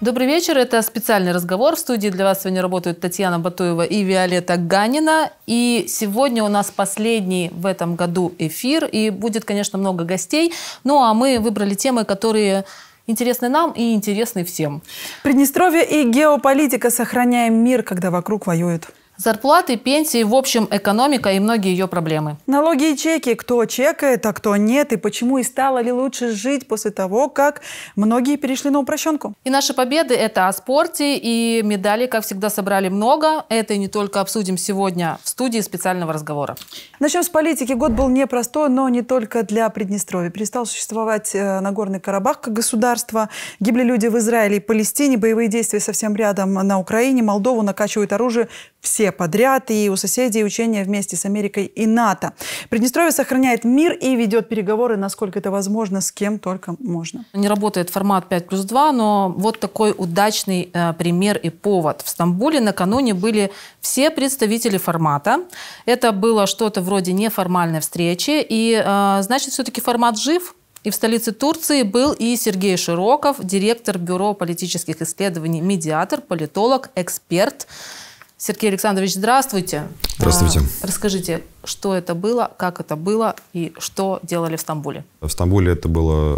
Добрый вечер. Это специальный разговор. В студии для вас сегодня работают Татьяна Батуева и Виолетта Ганина. И сегодня у нас последний в этом году эфир. И будет, конечно, много гостей. Ну, а мы выбрали темы, которые интересны нам и интересны всем. Приднестровье и геополитика. Сохраняем мир, когда вокруг воюют. Зарплаты, пенсии, в общем, экономика и многие ее проблемы. Налоги и чеки. Кто чекает, а кто нет. И почему и стало ли лучше жить после того, как многие перешли на упрощенку. И наши победы – это о спорте. И медали, как всегда, собрали много. Это и не только обсудим сегодня в студии специального разговора. Начнем с политики. Год был непростой, но не только для Приднестровья. Перестал существовать Нагорный Карабах как государство. Гибли люди в Израиле и Палестине. Боевые действия совсем рядом на Украине. Молдову накачивают оружие все подряд. И у соседей учения вместе с Америкой и НАТО. Приднестровье сохраняет мир и ведет переговоры, насколько это возможно, с кем только можно. Не работает формат 5+2, но вот такой удачный пример и повод. В Стамбуле накануне были все представители формата. Это было что-то вроде неформальной встречи. И значит, все-таки формат жив. И в столице Турции был и Сергей Широков, директор Бюро политических исследований, медиатор, политолог, эксперт. Сергей Александрович, здравствуйте. Здравствуйте. Расскажите, что это было, как это было и что делали в Стамбуле? В Стамбуле это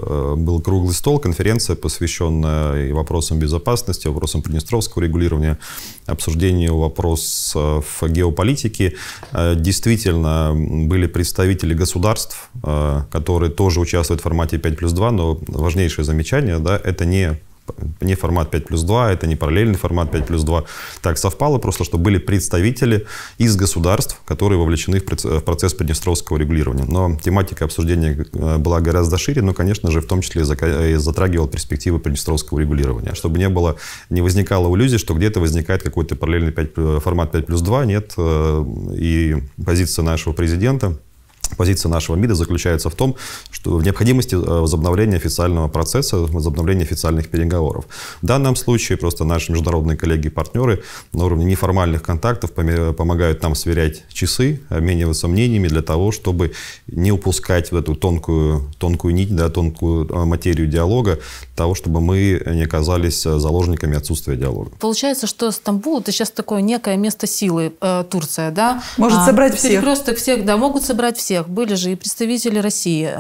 был круглый стол, конференция, посвященная и вопросам безопасности, вопросам приднестровского регулирования, обсуждению вопросов геополитики. Действительно, были представители государств, которые тоже участвуют в формате 5+2, но важнейшее замечание, да, это не формат 5+2, это не параллельный формат 5+2. Так совпало просто, что были представители из государств, которые вовлечены в процесс приднестровского регулирования. Но тематика обсуждения была гораздо шире, но, конечно же, в том числе и затрагивала перспективы приднестровского регулирования. Чтобы не возникало иллюзий, что где-то возникает какой-то параллельный формат 5+2, нет. И позиция нашего президента, позиция нашего МИДа заключается в том, что в необходимости возобновления официального процесса, возобновления официальных переговоров. В данном случае просто наши международные коллеги и партнеры на уровне неформальных контактов помогают нам сверять часы, обмениваться мнениями для того, чтобы не упускать в эту тонкую нить, да, тонкую материю диалога, для того, чтобы мы не оказались заложниками отсутствия диалога. Получается, что Стамбул – это сейчас такое некое место силы, Турция, да? Может собрать всех. Просто всех, да, могут собрать всех. Были же и представители России,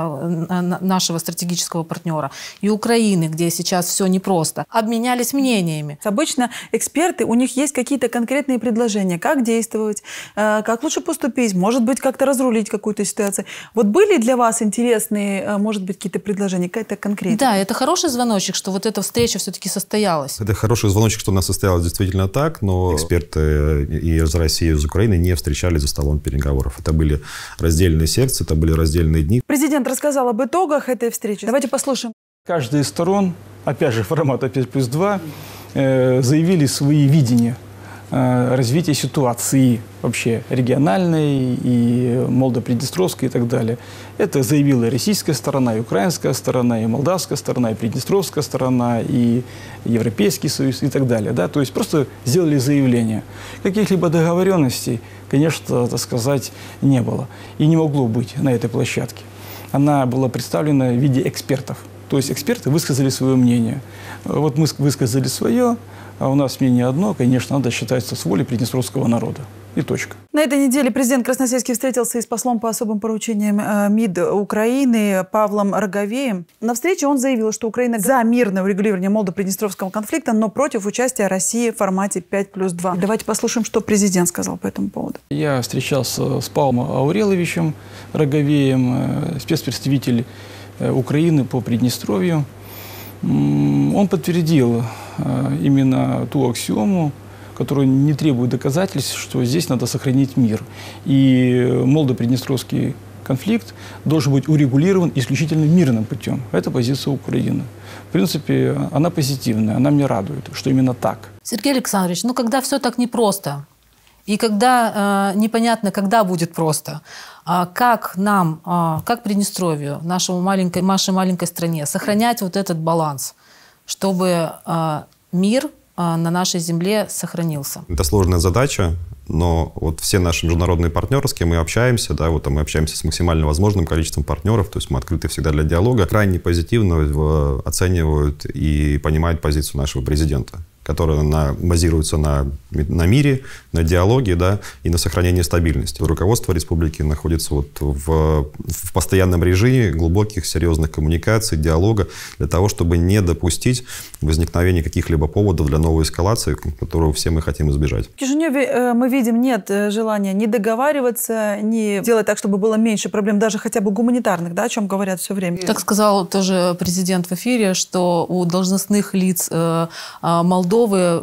нашего стратегического партнера, и Украины, где сейчас все непросто. Обменялись мнениями. Обычно эксперты, у них есть какие-то конкретные предложения, как действовать, как лучше поступить, может быть, как-то разрулить какую-то ситуацию. Вот были для вас интересные, может быть, какие-то предложения, какая-то конкретика? Да, это хороший звоночек, что вот эта встреча все-таки состоялась. Это хороший звоночек, что она состоялась действительно так, но эксперты и из России, и из Украины не встречались за столом переговоров. Это были раздельные секции, это были раздельные дни. Президент рассказал об итогах этой встречи. Давайте послушаем. Каждая из сторон, опять же, формата 5+2, заявили свои видения развития ситуации вообще региональной, и молдо-приднестровской и так далее. Это заявила и российская сторона, и украинская сторона, и молдавская сторона, и приднестровская сторона, и Европейский Союз и так далее. Да? То есть просто сделали заявление. Каких-либо договоренностей, конечно, так сказать, не было. И не могло быть на этой площадке. Она была представлена в виде экспертов. То есть эксперты высказали свое мнение. Вот мы высказали свое, а у нас мнение одно, конечно, надо считаться с волей приднестровского народа. И точка. На этой неделе президент Красносельский встретился и с послом по особым поручениям МИД Украины Павлом Роговеем. На встрече он заявил, что Украина за мирное урегулирование молдо-приднестровского конфликта, но против участия России в формате 5+2. Давайте послушаем, что президент сказал по этому поводу. Я встречался с Павлом Ауреловичем Роговеем, спецпредставитель Украины по Приднестровью. Он подтвердил именно ту аксиому, которая не требует доказательств, что здесь надо сохранить мир. И молдо-приднестровский конфликт должен быть урегулирован исключительно мирным путем. Это позиция Украины. В принципе, она позитивная, она меня радует, что именно так. Сергей Александрович, ну когда все так непросто, и когда непонятно, когда будет просто, как нам, как Приднестровью, нашей маленькой стране, сохранять вот этот баланс, чтобы мир на нашей земле сохранился? Это сложная задача. но вот все наши международные партнеры, с кем мы общаемся, да, вот мы общаемся с максимально возможным количеством партнеров, то есть мы открыты всегда для диалога, крайне позитивно оценивают и понимают позицию нашего президента, которая базируется на мире, на диалоге, да, и на сохранении стабильности. Руководство республики находится вот в постоянном режиме глубоких, серьезных коммуникаций, диалога, для того, чтобы не допустить возникновения каких-либо поводов для новой эскалации, которую все мы хотим избежать. В Кишиневе мы видим, нет желания ни договариваться, ни делать так, чтобы было меньше проблем, даже хотя бы гуманитарных, да, о чем говорят все время. Так сказал тоже президент в эфире, что у должностных лиц Молдовы,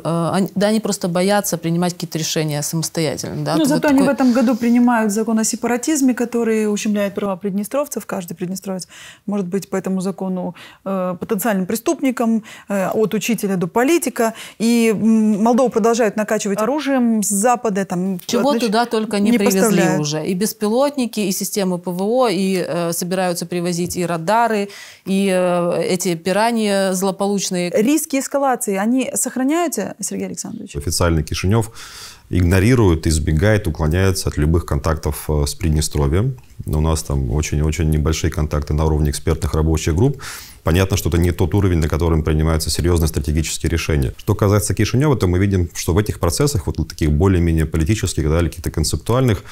да, они просто боятся принимать какие-то решения самостоятельно. Да? Но зато они в этом году принимают закон о сепаратизме, который ущемляет права приднестровцев. Каждый приднестровец может быть по этому закону потенциальным преступником, от учителя до политика. И Молдову продолжают накачивать оружием с Запада. Там, чего туда только не привезли уже. И беспилотники, и системы ПВО, и собираются привозить и радары, и эти пираньи злополучные. Риски эскалации, они сохраняются, Сергей Александрович? Официальный Кишинев игнорирует, избегает, уклоняется от любых контактов с Приднестровьем. У нас там очень-очень небольшие контакты на уровне экспертных рабочих групп. Понятно, что это не тот уровень, на котором принимаются серьезные стратегические решения. Что касается Кишинева, то мы видим, что в этих процессах, вот таких более-менее политических, да, или каких-то концептуальных,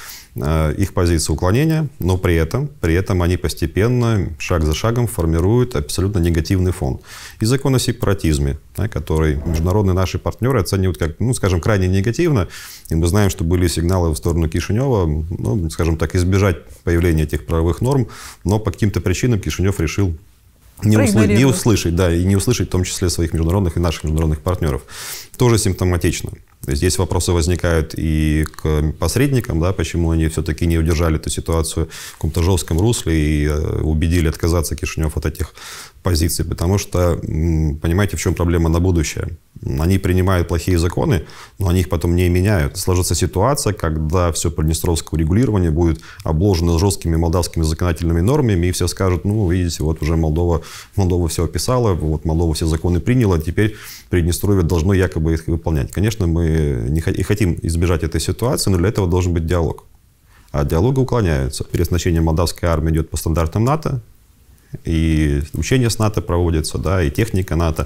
их позиция уклонения, но при этом они постепенно, шаг за шагом, формируют абсолютно негативный фон. И закон о сепаратизме, да, который международные наши партнеры оценивают как, ну, скажем, крайне негативно. И мы знаем, что были сигналы в сторону Кишинева, ну, скажем так, избежать появления этих правовых норм, но по каким-то причинам Кишинев решил не услышать, да, и не услышать в том числе своих международных и наших международных партнеров. Тоже симптоматично. То есть здесь вопросы возникают и к посредникам, да, почему они все-таки не удержали эту ситуацию в каком-то жестком русле и убедили отказаться Кишинев от этих позиций. Потому что, понимаете, в чем проблема на будущее? Они принимают плохие законы, но они их потом не меняют. Сложится ситуация, когда все приднестровское урегулирование будет обложено жесткими молдавскими законодательными нормами, и все скажут, ну, видите, вот уже Молдова все описала, вот Молдова все законы приняла, теперь Приднестровье должно якобы их выполнять. Конечно, мы не хотим избежать этой ситуации, но для этого должен быть диалог. А от диалога уклоняются. Переоснащение молдавской армии идет по стандартам НАТО, и учения с НАТО проводятся, да, и техника НАТО.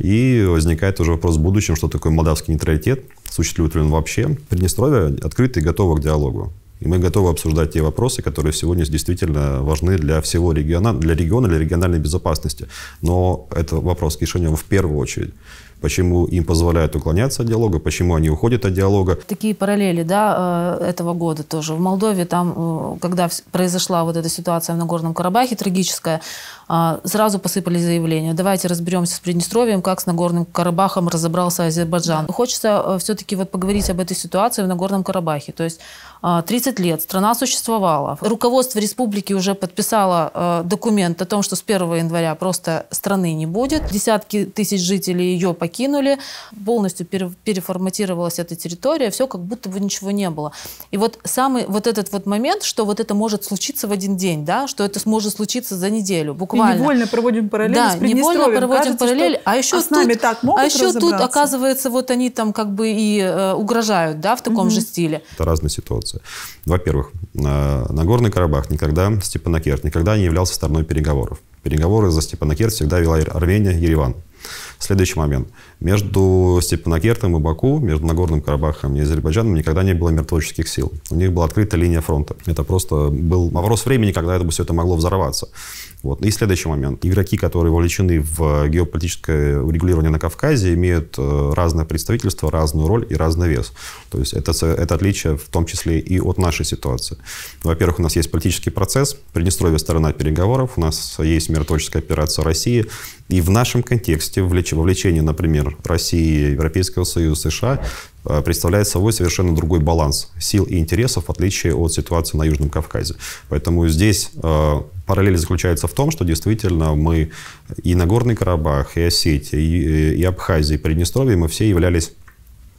И возникает уже вопрос в будущем, что такое молдавский нейтралитет, существует ли он вообще. Приднестровье открыто и готово к диалогу. И мы готовы обсуждать те вопросы, которые сегодня действительно важны для всего региона, для региональной безопасности. Но это вопрос Кишинева в первую очередь. Почему им позволяют уклоняться от диалога, почему они уходят от диалога. Такие параллели, да, этого года тоже. В Молдове, там, когда произошла вот эта ситуация в Нагорном Карабахе трагическая, сразу посыпали заявления. Давайте разберемся с Приднестровьем, как с Нагорным Карабахом разобрался Азербайджан. Хочется все-таки вот поговорить об этой ситуации в Нагорном Карабахе. То есть 30 лет страна существовала. Руководство республики уже подписало документ о том, что с 1 января просто страны не будет. Десятки тысяч жителей ее покинули. Полностью переформатировалась эта территория. Все как будто бы ничего не было. И вот самый вот этот вот момент, что вот это может случиться в один день, да, что это может случиться за неделю, буквально. И невольно проводим параллель с Приднестровьем. Невольно проводим параллель. А еще с нами так могут разобраться? Тут, оказывается, вот они там как бы и угрожают, да, в таком же стиле. Это разные ситуации. Во-первых, Нагорный Карабах никогда, Степанакерт никогда не являлся стороной переговоров. Переговоры за Степанакерт всегда вела Армения, Ереван. Следующий момент. Между Степанакертом и Баку, между Нагорным Карабахом и Азербайджаном никогда не было миротворческих сил. У них была открыта линия фронта. Это просто был вопрос времени, когда все это могло взорваться. Вот. И следующий момент. Игроки, которые вовлечены в геополитическое урегулирование на Кавказе, имеют разное представительство, разную роль и разный вес. То есть это отличие в том числе и от нашей ситуации. Во-первых, у нас есть политический процесс, Приднестровье сторона переговоров, у нас есть миротворческая операция России. И в нашем контексте вовлечение, например, России, Европейского Союза, США представляет собой совершенно другой баланс сил и интересов, в отличие от ситуации на Южном Кавказе. Поэтому здесь параллель заключается в том, что действительно мы и Нагорный Карабах, и Осетия, и Абхазия, и Приднестровье, мы все являлись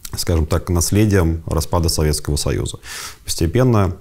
скажем так, наследием распада Советского Союза. Постепенно,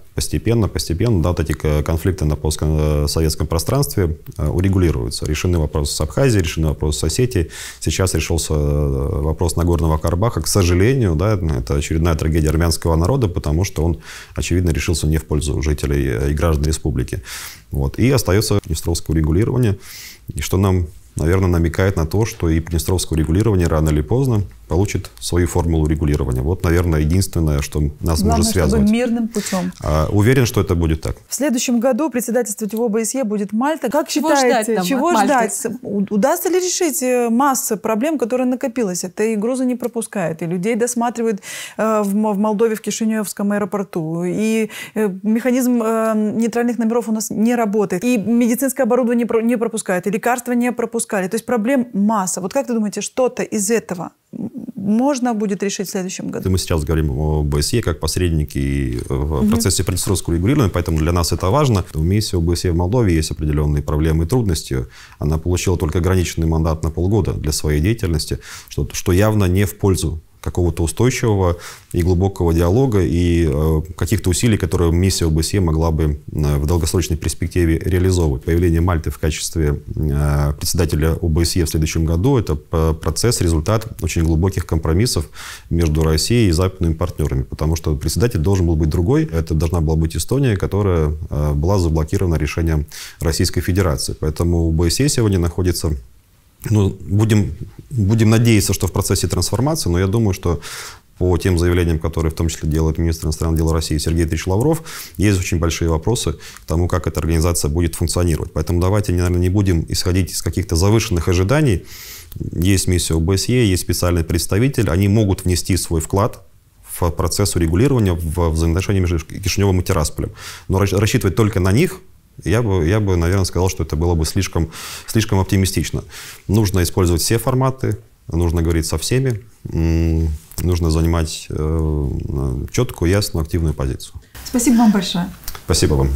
да, вот эти конфликты на постсоветском пространстве урегулируются. Решены вопросы с Абхазией, решены вопросы с Осетией. Сейчас решился вопрос Нагорного Карабаха. К сожалению, да, это очередная трагедия армянского народа, потому что он, очевидно, решился не в пользу жителей и граждан республики. Вот. И остается приднестровское урегулирование, и что нам, наверное, намекает на то, что и приднестровское урегулирование рано или поздно получит свою формулу регулирования. Вот, наверное, единственное, что нас может связывать. Чтобы мирным путем. Уверен, что это будет так. В следующем году председательствовать в ОБСЕ будет Мальта. Как считаете, чего ждать? Удастся ли решить массу проблем, которые накопилось? Это и грузы не пропускают, и людей досматривают в Молдове, в Кишиневском аэропорту, и механизм нейтральных номеров у нас не работает, и медицинское оборудование не пропускают, и лекарства не пропускали. То есть проблем масса. Вот как ты думаете, что-то из этого можно будет решить в следующем году? Мы сейчас говорим о ОБСЕ как посредники в процессе приднестровского регулирования, поэтому для нас это важно. В миссии ОБСЕ в Молдове есть определенные проблемы и трудности. Она получила только ограниченный мандат на полгода для своей деятельности, что явно не в пользу какого-то устойчивого и глубокого диалога и каких-то усилий, которые миссия ОБСЕ могла бы в долгосрочной перспективе реализовывать. Появление Мальты в качестве председателя ОБСЕ в следующем году – это процесс, результат очень глубоких компромиссов между Россией и западными партнерами, потому что председатель должен был быть другой. Это должна была быть Эстония, которая была заблокирована решением Российской Федерации. Поэтому ОБСЕ сегодня находится... будем надеяться, что в процессе трансформации, но я думаю, что по тем заявлениям, которые в том числе делает министр иностранных дел России Сергей Дмитриевич Лавров, есть очень большие вопросы к тому, как эта организация будет функционировать. Поэтому давайте, наверное, не будем исходить из каких-то завышенных ожиданий. Есть миссия ОБСЕ, есть специальный представитель, они могут внести свой вклад в процесс урегулирования в взаимоотношениях между Кишиневым и Тирасполем. Но рассчитывать только на них я бы, наверное, сказал, что это было бы слишком оптимистично. Нужно использовать все форматы, нужно говорить со всеми, нужно занимать четкую, ясную, активную позицию. Спасибо вам большое. Спасибо вам.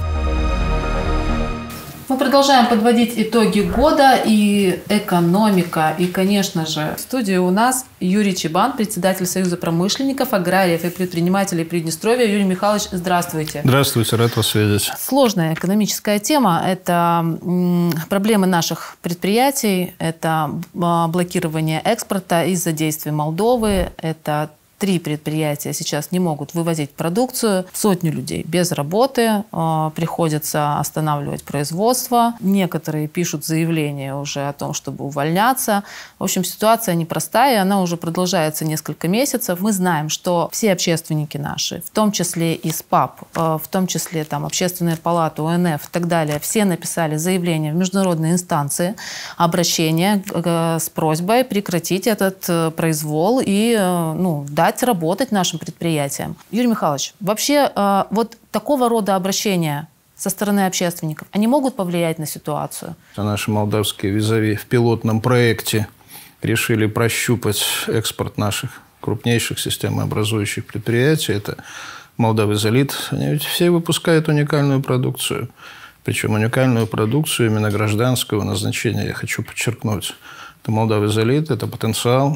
Мы продолжаем подводить итоги года и экономика. И, конечно же, в студии у нас Юрий Чебан, председатель Союза промышленников, аграриев и предпринимателей Приднестровья. Юрий Михайлович, здравствуйте. Здравствуйте, рад вас видеть. Сложная экономическая тема – это проблемы наших предприятий, это блокирование экспорта из-за действий Молдовы, это 3 предприятия сейчас не могут вывозить продукцию. Сотни людей без работы, приходится останавливать производство. Некоторые пишут заявления уже о том, чтобы увольняться. В общем, ситуация непростая, она уже продолжается несколько месяцев. Мы знаем, что все общественники наши, в том числе и СПАП, в том числе там, Общественная палата, ОНФ и так далее, все написали заявление в международные инстанции, обращение с просьбой прекратить этот произвол и дать работать нашим предприятиям. Юрий Михайлович, вообще вот такого рода обращения со стороны общественников, они могут повлиять на ситуацию? Наши молдавские визави в пилотном проекте решили прощупать экспорт наших крупнейших системообразующих предприятий. Это Молдавизолит. Они ведь все выпускают уникальную продукцию. Причем уникальную продукцию именно гражданского назначения, я хочу подчеркнуть. Это Молдавизолит, это потенциал.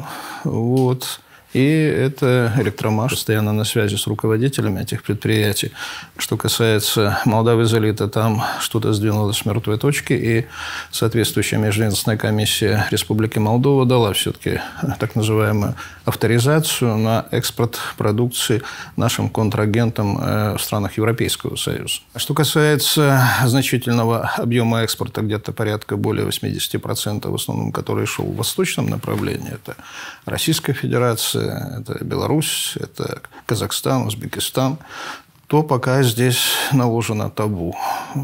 Вот. И это Электромаш, постоянно на связи с руководителями этих предприятий. Что касается Молдавизолита, там что-то сдвинулось с мертвой точки, и соответствующая межведомственная комиссия Республики Молдова дала все-таки так называемую авторизацию на экспорт продукции нашим контрагентам в странах Европейского Союза. Что касается значительного объема экспорта, где-то порядка более 80%, в основном, который шел в восточном направлении, это Российская Федерация, это Беларусь, это Казахстан, Узбекистан, то пока здесь наложено табу.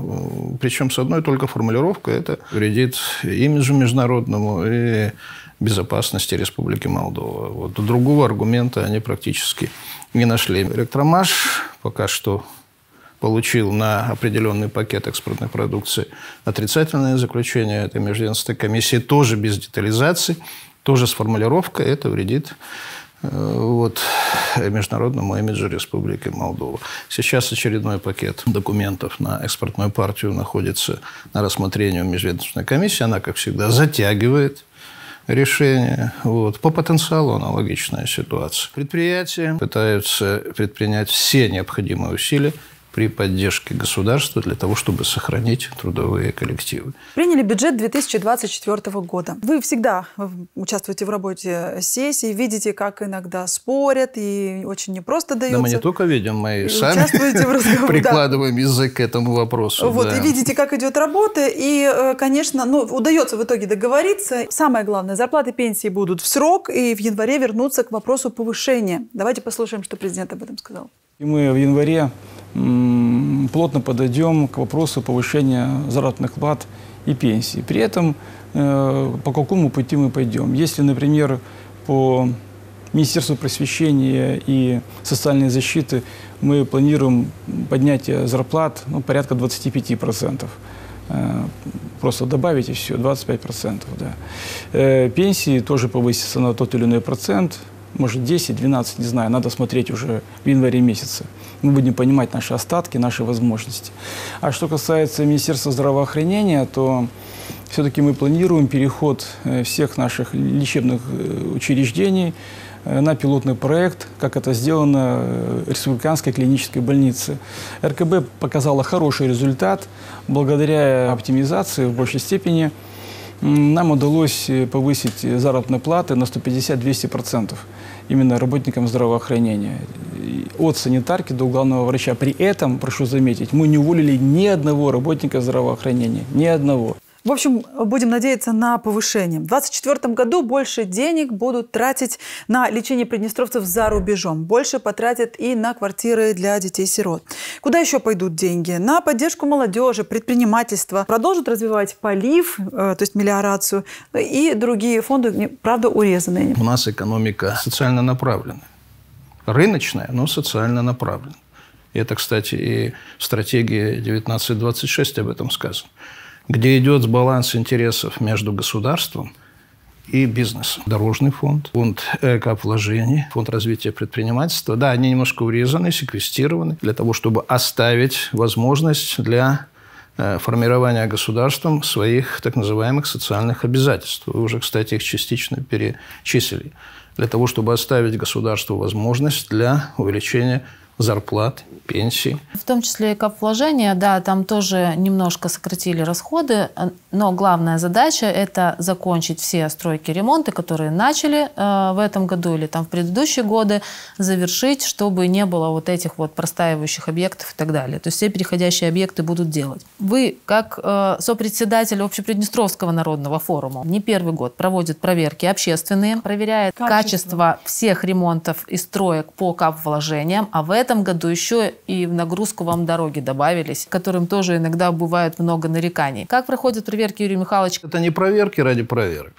Причем с одной только формулировкой: это вредит имиджу международному и безопасности Республики Молдова. Вот. Другого аргумента они практически не нашли. Электромаш пока что получил на определенный пакет экспортной продукции отрицательное заключение этой межведомственной комиссии, тоже без детализации, тоже с формулировкой: это вредит международному имиджу Республики Молдова. Сейчас очередной пакет документов на экспортную партию находится на рассмотрении у межведомственной комиссии. Она, как всегда, затягивает. решение. Вот. По потенциалу аналогичная ситуация. Предприятия пытаются предпринять все необходимые усилия при поддержке государства для того, чтобы сохранить трудовые коллективы. Приняли бюджет 2024 года. Вы всегда участвуете в работе сессии, видите, как иногда спорят, и очень непросто дается. Да мы не только видим, мы и сами участвуете в разговоре, прикладываем язык к этому вопросу. Вот, да. И видите, как идет работа, и, конечно, удается в итоге договориться. Самое главное, зарплаты и пенсии будут в срок, и в январе вернуться к вопросу повышения. Давайте послушаем, что президент об этом сказал. И мы в январе плотно подойдем к вопросу повышения заработных плат и пенсий. При этом по какому пути мы пойдем? Если, например, по Министерству просвещения и социальной защиты мы планируем поднятие зарплат порядка 25%. Просто добавить и все, 25%. Да. Пенсии тоже повысятся на тот или иной процент. Может, 10, 12, не знаю, надо смотреть уже в январе месяце. Мы будем понимать наши остатки, наши возможности. А что касается Министерства здравоохранения, то все-таки мы планируем переход всех наших лечебных учреждений на пилотный проект, как это сделано в Республиканской клинической больнице. РКБ показала хороший результат. Благодаря оптимизации в большей степени нам удалось повысить заработные платы на 150-200% именно работникам здравоохранения. От санитарки до главного врача. При этом, прошу заметить, мы не уволили ни одного работника здравоохранения. Ни одного. В общем, будем надеяться на повышение. В 2024 году больше денег будут тратить на лечение приднестровцев за рубежом. Больше потратят и на квартиры для детей-сирот. Куда еще пойдут деньги? На поддержку молодежи, предпринимательства. Продолжат развивать полив, то есть мелиорацию, и другие фонды, правда, урезанные. У нас экономика социально направленная. Рыночная, но социально направленная. И это, кстати, и в стратегии 1926 об этом сказано. Где идет баланс интересов между государством и бизнесом. Дорожный фонд, фонд капвложений, фонд развития предпринимательства. Да, они немножко урезаны, секвестированы для того, чтобы оставить возможность для формирования государством своих так называемых социальных обязательств. Вы уже, кстати, их частично перечислили. Для того, чтобы оставить государству возможность для увеличения зарплат, пенсий. В том числе и капвложения, да, там тоже немножко сократили расходы, но главная задача – это закончить все стройки, ремонты, которые начали в этом году или там в предыдущие годы, завершить, чтобы не было вот этих вот простаивающих объектов и так далее. То есть все переходящие объекты будут делать. Вы, как сопредседатель Общеприднестровского народного форума, не первый год проводит проверки общественные, проверяет качество всех ремонтов и строек по капвложениям, а в этом году еще и в нагрузку вам дороги добавились, которым тоже иногда бывает много нареканий. Как проходят проверки, Юрий Михайлович? Это не проверки ради проверок.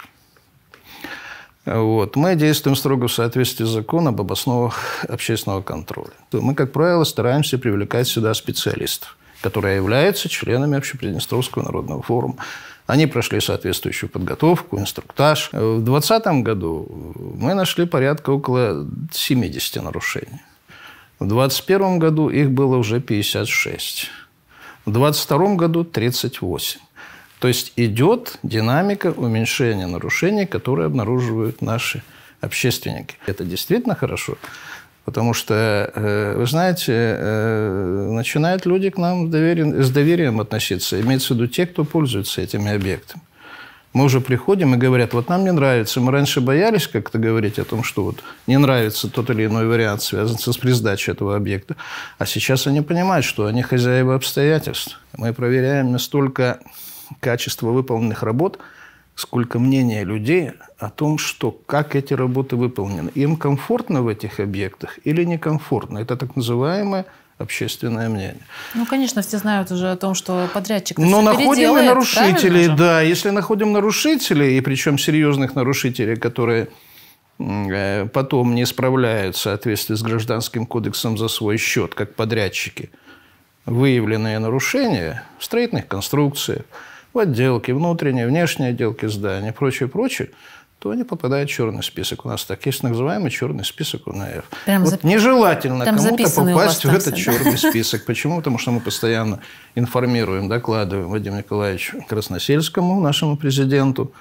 Вот. Мы действуем строго в соответствии с законом об основах общественного контроля. Мы, как правило, стараемся привлекать сюда специалистов, которые являются членами Общеприднестровского народного форума. Они прошли соответствующую подготовку, инструктаж. В 2020 году мы нашли порядка около 70 нарушений. В 2021 году их было уже 56. В 2022 году 38. То есть идет динамика уменьшения нарушений, которые обнаруживают наши общественники. Это действительно хорошо, потому что, вы знаете, начинают люди к нам с доверием относиться. Имеется в виду те, кто пользуется этими объектами. Мы уже приходим и говорят, вот нам не нравится. Мы раньше боялись как-то говорить о том, что вот не нравится тот или иной вариант, связанный с пересдачей этого объекта. А сейчас они понимают, что они хозяева обстоятельств. Мы проверяем не столько качество выполненных работ, сколько мнение людей о том, что как эти работы выполнены. Им комфортно в этих объектах или некомфортно. Это так называемое общественное мнение. Ну, конечно, все знают уже о том, что подрядчик но находим и нарушителей, да. Если находим нарушителей, и причем серьезных нарушителей, которые потом не справляются в соответствии с Гражданским кодексом за свой счет, как подрядчики, выявленные нарушения в строительных конструкциях, в отделке, внутренней, внешней отделке здания, прочее, то они попадают в черный список. У нас так есть называемый черный список УНФ. Вот нежелательно кому-то попасть в этот черный список. Почему? Потому что мы постоянно информируем, докладываем Вадиму Николаевичу Красносельскому, нашему президенту,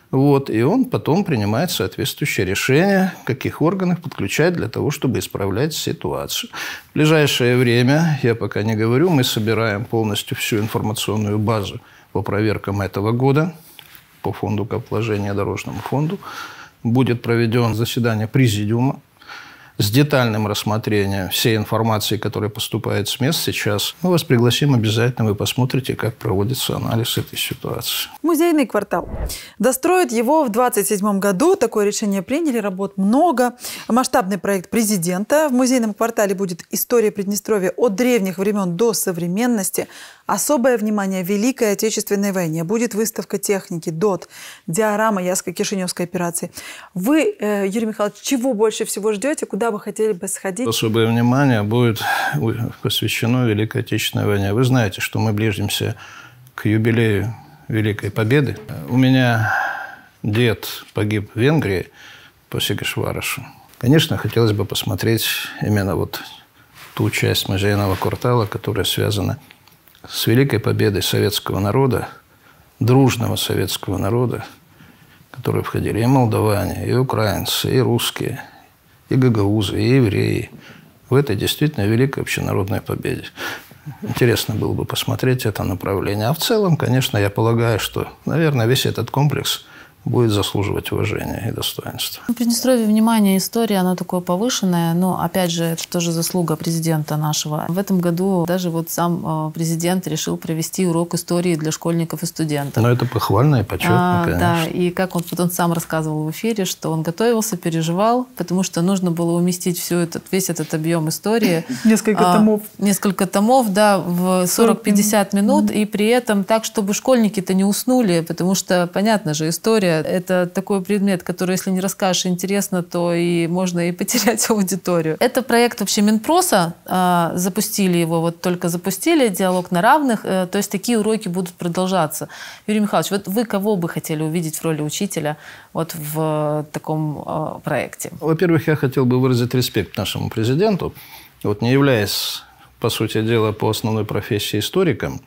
Вот, и он потом принимает соответствующее решение, каких органов подключать для того, чтобы исправлять ситуацию. В ближайшее время, я пока не говорю, мы собираем полностью всю информационную базу по проверкам этого года, по фонду капвложения, дорожному фонду. Будет проведено заседание президиума с детальным рассмотрением всей информации, которая поступает с мест сейчас. Мы вас пригласим обязательно, вы посмотрите, как проводится анализ этой ситуации. Музейный квартал. Достроят его в 2027 году. Такое решение приняли, работ много. Масштабный проект президента. В музейном квартале будет история Приднестровья от древних времен до современности. Особое внимание Великой Отечественной войне. Будет выставка техники, ДОТ, диорама Ясско-Кишиневской операции. Вы, Юрий Михайлович, чего больше всего ждете? Куда вы хотели бы сходить? Особое внимание будет посвящено Великой Отечественной войне. Вы знаете, что мы ближимся к юбилею Великой Победы. У меня дед погиб в Венгрии по Секеш-Варашу. Конечно, хотелось бы посмотреть именно вот ту часть музейного квартала, которая связана с Великой Победой советского народа, дружного советского народа, в который входили и молдаване, и украинцы, и русские, и гагаузы, и евреи, в этой действительно великой общенародной победе. Интересно было бы посмотреть это направление. А в целом, конечно, я полагаю, что, наверное, весь этот комплекс будет заслуживать уважения и достоинства. В Приднестровье внимание, история, оно такое повышенное, но, опять же, это тоже заслуга президента нашего. В этом году даже вот сам президент решил провести урок истории для школьников и студентов. Но это похвально и почетно, конечно. Да, и как он потом сам рассказывал в эфире, что он готовился, переживал, потому что нужно было уместить весь этот объем истории. Несколько томов. Несколько томов, да, в 40-50 минут, и при этом так, чтобы школьники-то не уснули, потому что, понятно же, история — это такой предмет, который, если не расскажешь интересно, то и можно и потерять аудиторию. Это проект вообще Минпроса, запустили его, вот только запустили, диалог на равных, то есть такие уроки будут продолжаться. Юрий Михайлович, вот вы кого бы хотели увидеть в роли учителя вот в таком проекте? Во-первых, я хотел бы выразить респект нашему президенту. Вот не являясь, по сути дела, по основной профессии историком,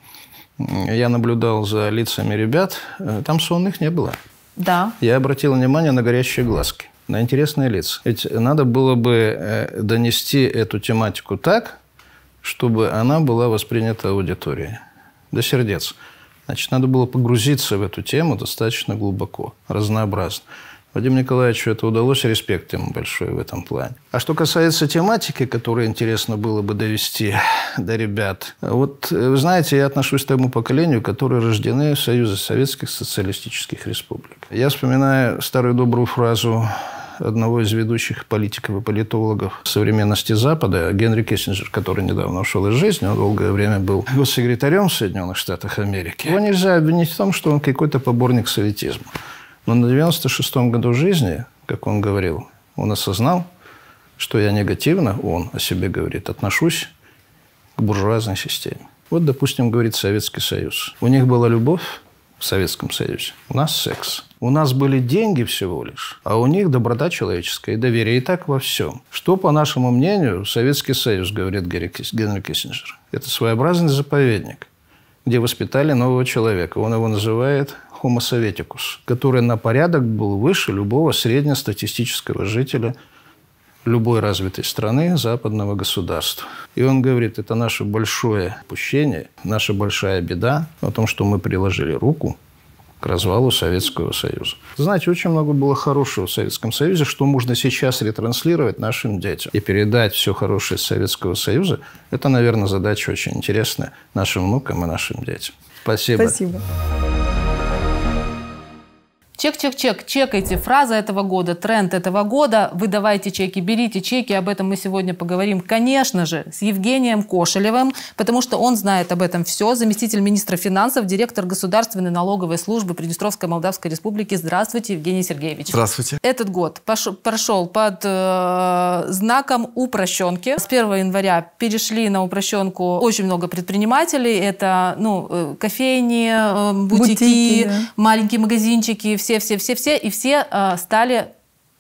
я наблюдал за лицами ребят, там сонных не было. Да. Я обратил внимание на горящие глазки, на интересные лица. Ведь надо было бы донести эту тематику так, чтобы она была воспринята аудиторией до сердец. Значит, надо было погрузиться в эту тему достаточно глубоко, разнообразно. Вадиму Николаевичу это удалось, респект ему большой в этом плане. А что касается тематики, которую интересно было бы довести до ребят, вот, вы знаете, я отношусь к тому поколению, которые рождены в Союзе Советских Социалистических Республик. Я вспоминаю старую добрую фразу одного из ведущих политиков и политологов современности Запада, Генри Киссинджер, который недавно ушел из жизни, он долгое время был госсекретарем в Соединенных Штатах Америки. Его нельзя обвинить в том, что он какой-то поборник советизма. Но на 96-м году жизни, как он говорил, он осознал, что я негативно, он о себе говорит, отношусь к буржуазной системе. Вот, допустим, говорит Советский Союз. У них была любовь в Советском Союзе, у нас секс. У нас были деньги всего лишь, а у них доброта человеческая и доверие. И так во всем. Что, по нашему мнению, Советский Союз, говорит Генри Киссинджер, это своеобразный заповедник, где воспитали нового человека. Он его называет Homo Sovieticus, который на порядок был выше любого среднестатистического жителя любой развитой страны западного государства. И он говорит, это наше большое упущение, наша большая беда о том, что мы приложили руку к развалу Советского Союза. Знаете, очень много было хорошего в Советском Союзе, что можно сейчас ретранслировать нашим детям. И передать все хорошее из Советского Союза – это, наверное, задача очень интересная нашим внукам и нашим детям. Спасибо. Спасибо. Чек. Чекайте. Фраза этого года, тренд этого года. Вы давайте чеки, берите чеки. Об этом мы сегодня поговорим, конечно же, с Евгением Кошелевым, потому что он знает об этом все. Заместитель министра финансов, директор Государственной налоговой службы Приднестровской Молдавской Республики. Здравствуйте, Евгений Сергеевич. Здравствуйте. Этот год прошел под знаком упрощенки. С 1 января перешли на упрощенку очень много предпринимателей. Это кофейни, бутики, да. маленькие магазинчики, все, и все стали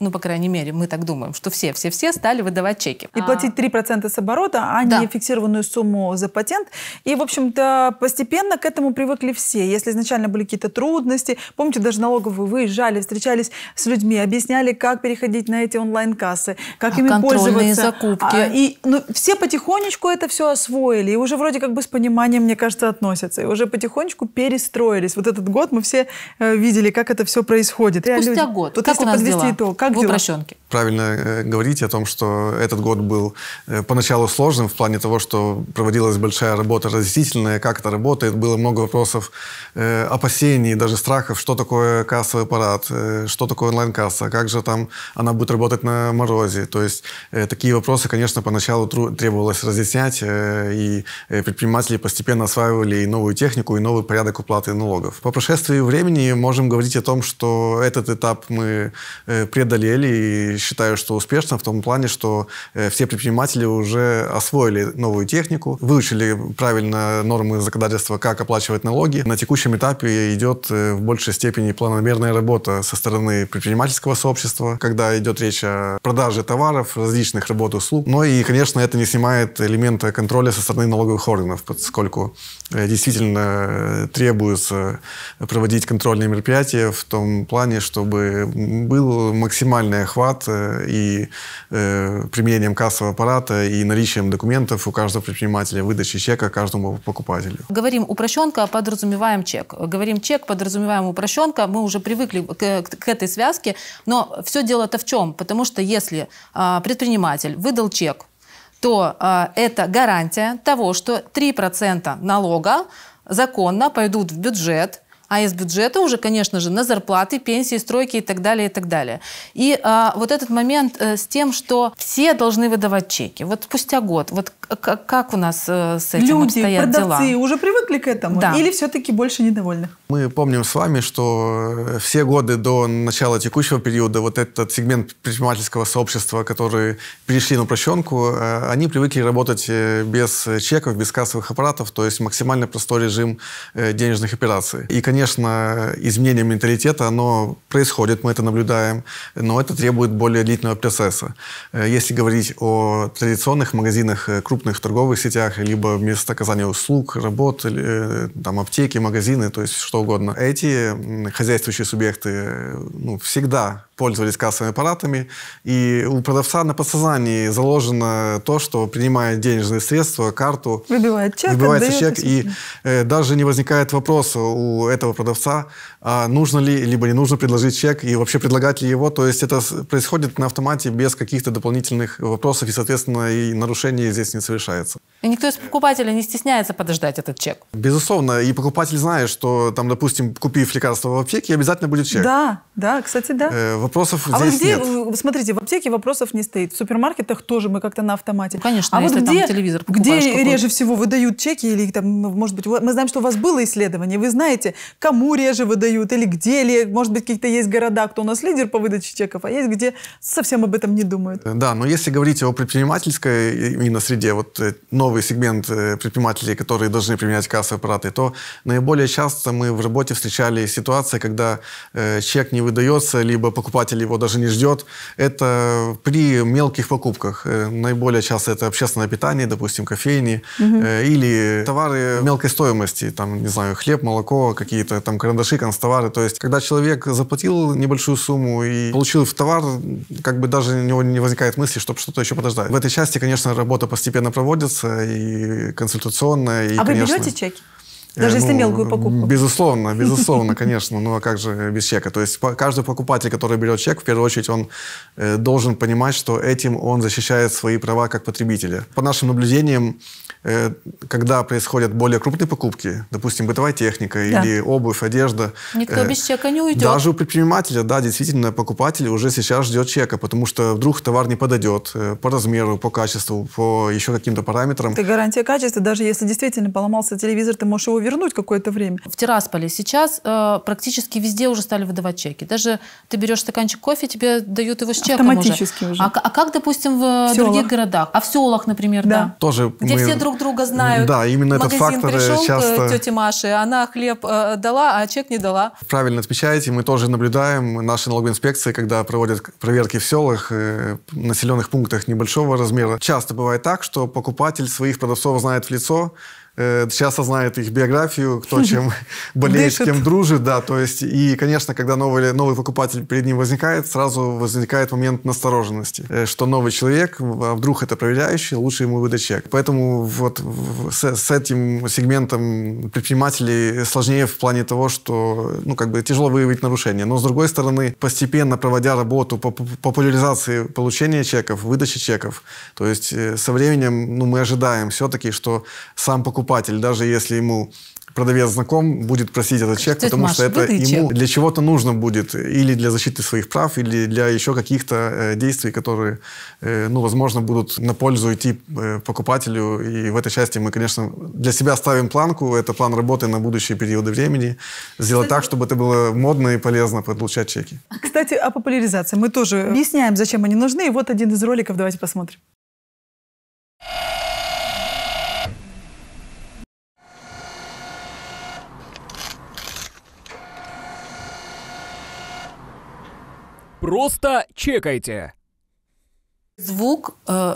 ну, по крайней мере, мы так думаем, что все стали выдавать чеки. И платить 3% с оборота, а не фиксированную сумму за патент. И, в общем-то, постепенно к этому привыкли все. Если изначально были какие-то трудности, помните, даже налоговые выезжали, встречались с людьми, объясняли, как переходить на эти онлайн-кассы, как ими контрольные пользоваться. закупки. Все потихонечку это все освоили. И уже вроде как бы с пониманием, мне кажется, относятся. И уже потихонечку перестроились. Вот этот год мы все видели, как это все происходит. Спустя год. Вот как у нас дела как в упрощенке? Правильно говорите о том, что этот год был поначалу сложным в плане того, что проводилась большая работа разъяснительная, как это работает. Было много вопросов, опасений, даже страхов, что такое кассовый аппарат, что такое онлайн-касса, как же там она будет работать на морозе. То есть такие вопросы, конечно, поначалу требовалось разъяснять, и предприниматели постепенно осваивали и новую технику, и новый порядок уплаты налогов. По прошествии времени можем говорить о том, что этот этап мы преодолели, и считаю, что успешно в том плане, что все предприниматели уже освоили новую технику, выучили правильно нормы законодательства, как оплачивать налоги. На текущем этапе идет в большей степени планомерная работа со стороны предпринимательского сообщества, когда идет речь о продаже товаров, различных работ и услуг. Но и, конечно, это не снимает элемента контроля со стороны налоговых органов, поскольку действительно требуется проводить контрольные мероприятия в том плане, чтобы был максимальный охват и применением кассового аппарата, и наличием документов у каждого предпринимателя, выдачи чека каждому покупателю. Говорим упрощенка, подразумеваем чек. Говорим чек, подразумеваем упрощенка. Мы уже привыкли к этой связке, но все дело-то в чем? Потому что если предприниматель выдал чек, то это гарантия того, что 3% налога законно пойдут в бюджет, а из бюджета уже, конечно же, на зарплаты, пенсии, стройки и так далее, и так далее. И вот этот момент с тем, что все должны выдавать чеки. Вот спустя год, вот как у нас с этим обстоят дела? Люди, продавцы уже привыкли к этому? Да. Или все-таки больше недовольны? Мы помним с вами, что все годы до начала текущего периода вот этот сегмент предпринимательского сообщества, которые перешли на упрощенку, они привыкли работать без чеков, без кассовых аппаратов, то есть максимально простой режим денежных операций. И, конечно, изменение менталитета, оно происходит, мы это наблюдаем, но это требует более длительного процесса. Если говорить о традиционных магазинах, крупных торговых сетях, либо мест оказания услуг, работ, там, аптеки, магазины, то есть что угодно, эти хозяйствующие субъекты всегда пользовались кассовыми аппаратами, и у продавца на подсознании заложено то, что принимая денежные средства, карту, выбивается чек, и даже не возникает вопроса у этого продавца, нужно ли, либо не нужно предложить чек, и вообще предлагать ли его. То есть это происходит на автомате без каких-то дополнительных вопросов, и, соответственно, и нарушений здесь не совершается. И никто из покупателя не стесняется подождать этот чек? Безусловно. И покупатель знает, что, там, допустим, купив лекарство в аптеке, обязательно будет чек. Да, кстати, да. Вопросов здесь нет. Смотрите, в аптеке вопросов не стоит. В супермаркетах тоже мы как-то на автомате. Конечно, если вот там телевизор покупаешь. Где реже всего выдают чеки? Или там, может быть, мы знаем, что у вас было исследование. Вы знаете, кому реже выдают или где ли. Может быть, какие-то есть города, кто у нас лидер по выдаче чеков, а есть, где совсем об этом не думают. Да, но если говорить о предпринимательской именно среде, вот новый сегмент предпринимателей, которые должны применять кассовые аппараты, то наиболее часто мы в работе встречали ситуации, когда чек не выдается, либо покупатель его даже не ждет. Это при мелких покупках. Наиболее часто это общественное питание, допустим, кофейни, или товары мелкой стоимости, там, не знаю, хлеб, молоко, какие-то там карандаши, канцтовары. То есть, когда человек заплатил небольшую сумму и получил товар, как бы даже у него не возникает мысли, чтобы что-то еще подождать. В этой части, конечно, работа постепенно проводится, и консультационная, и, конечно... вы берете чеки? Даже если мелкую покупку? Безусловно, конечно. Ну, а как же без чека? То есть каждый покупатель, который берет чек, в первую очередь, он должен понимать, что этим он защищает свои права как потребителя. По нашим наблюдениям, когда происходят более крупные покупки, допустим, бытовая техника или обувь, одежда... Никто без чека не уйдет. Даже у предпринимателя, да, действительно, покупатель уже сейчас ждет чека, потому что вдруг товар не подойдет по размеру, по качеству, по еще каким-то параметрам. Это гарантия качества. Даже если действительно поломался телевизор, ты можешь его вернуть какое-то время. В Тирасполе сейчас практически везде уже стали выдавать чеки. Даже ты берешь стаканчик кофе, тебе дают его с чеком автоматически уже. А как, допустим, в других городах? А в селах, например, да? Тоже где все друг друга знают. Да, именно этот фактор пришел часто... к тете Маше, она хлеб дала, а чек не дала. Правильно отмечаете, мы тоже наблюдаем, наши налоговые инспекции, когда проводят проверки в селах, населенных пунктах небольшого размера, часто бывает так, что покупатель своих продавцов знает в лицо, часто знает их биографию, кто чем болеет, с кем дружит, да, то есть, и, конечно, когда новый покупатель перед ним возникает, сразу возникает момент настороженности, что новый человек, а вдруг это проверяющий, лучше ему выдать чек. Поэтому вот с этим сегментом предпринимателей сложнее в плане того, что, ну, как бы тяжело выявить нарушения. Но, с другой стороны, постепенно проводя работу по популяризации получения чеков, выдачи чеков, то есть со временем, ну, мы ожидаем все-таки, что сам покупатель, даже если ему продавец знаком, будет просить этот чек, потому что это ему для чего-то нужно будет, или для защиты своих прав, или для еще каких-то действий, которые, ну, возможно, будут на пользу идти покупателю. И в этой части мы, конечно, для себя ставим планку, это план работы на будущие периоды времени, сделать так, чтобы это было модно и полезно получать чеки. Кстати, о популяризации. Мы тоже объясняем, зачем они нужны, и вот один из роликов, давайте посмотрим. Просто чекайте. Звук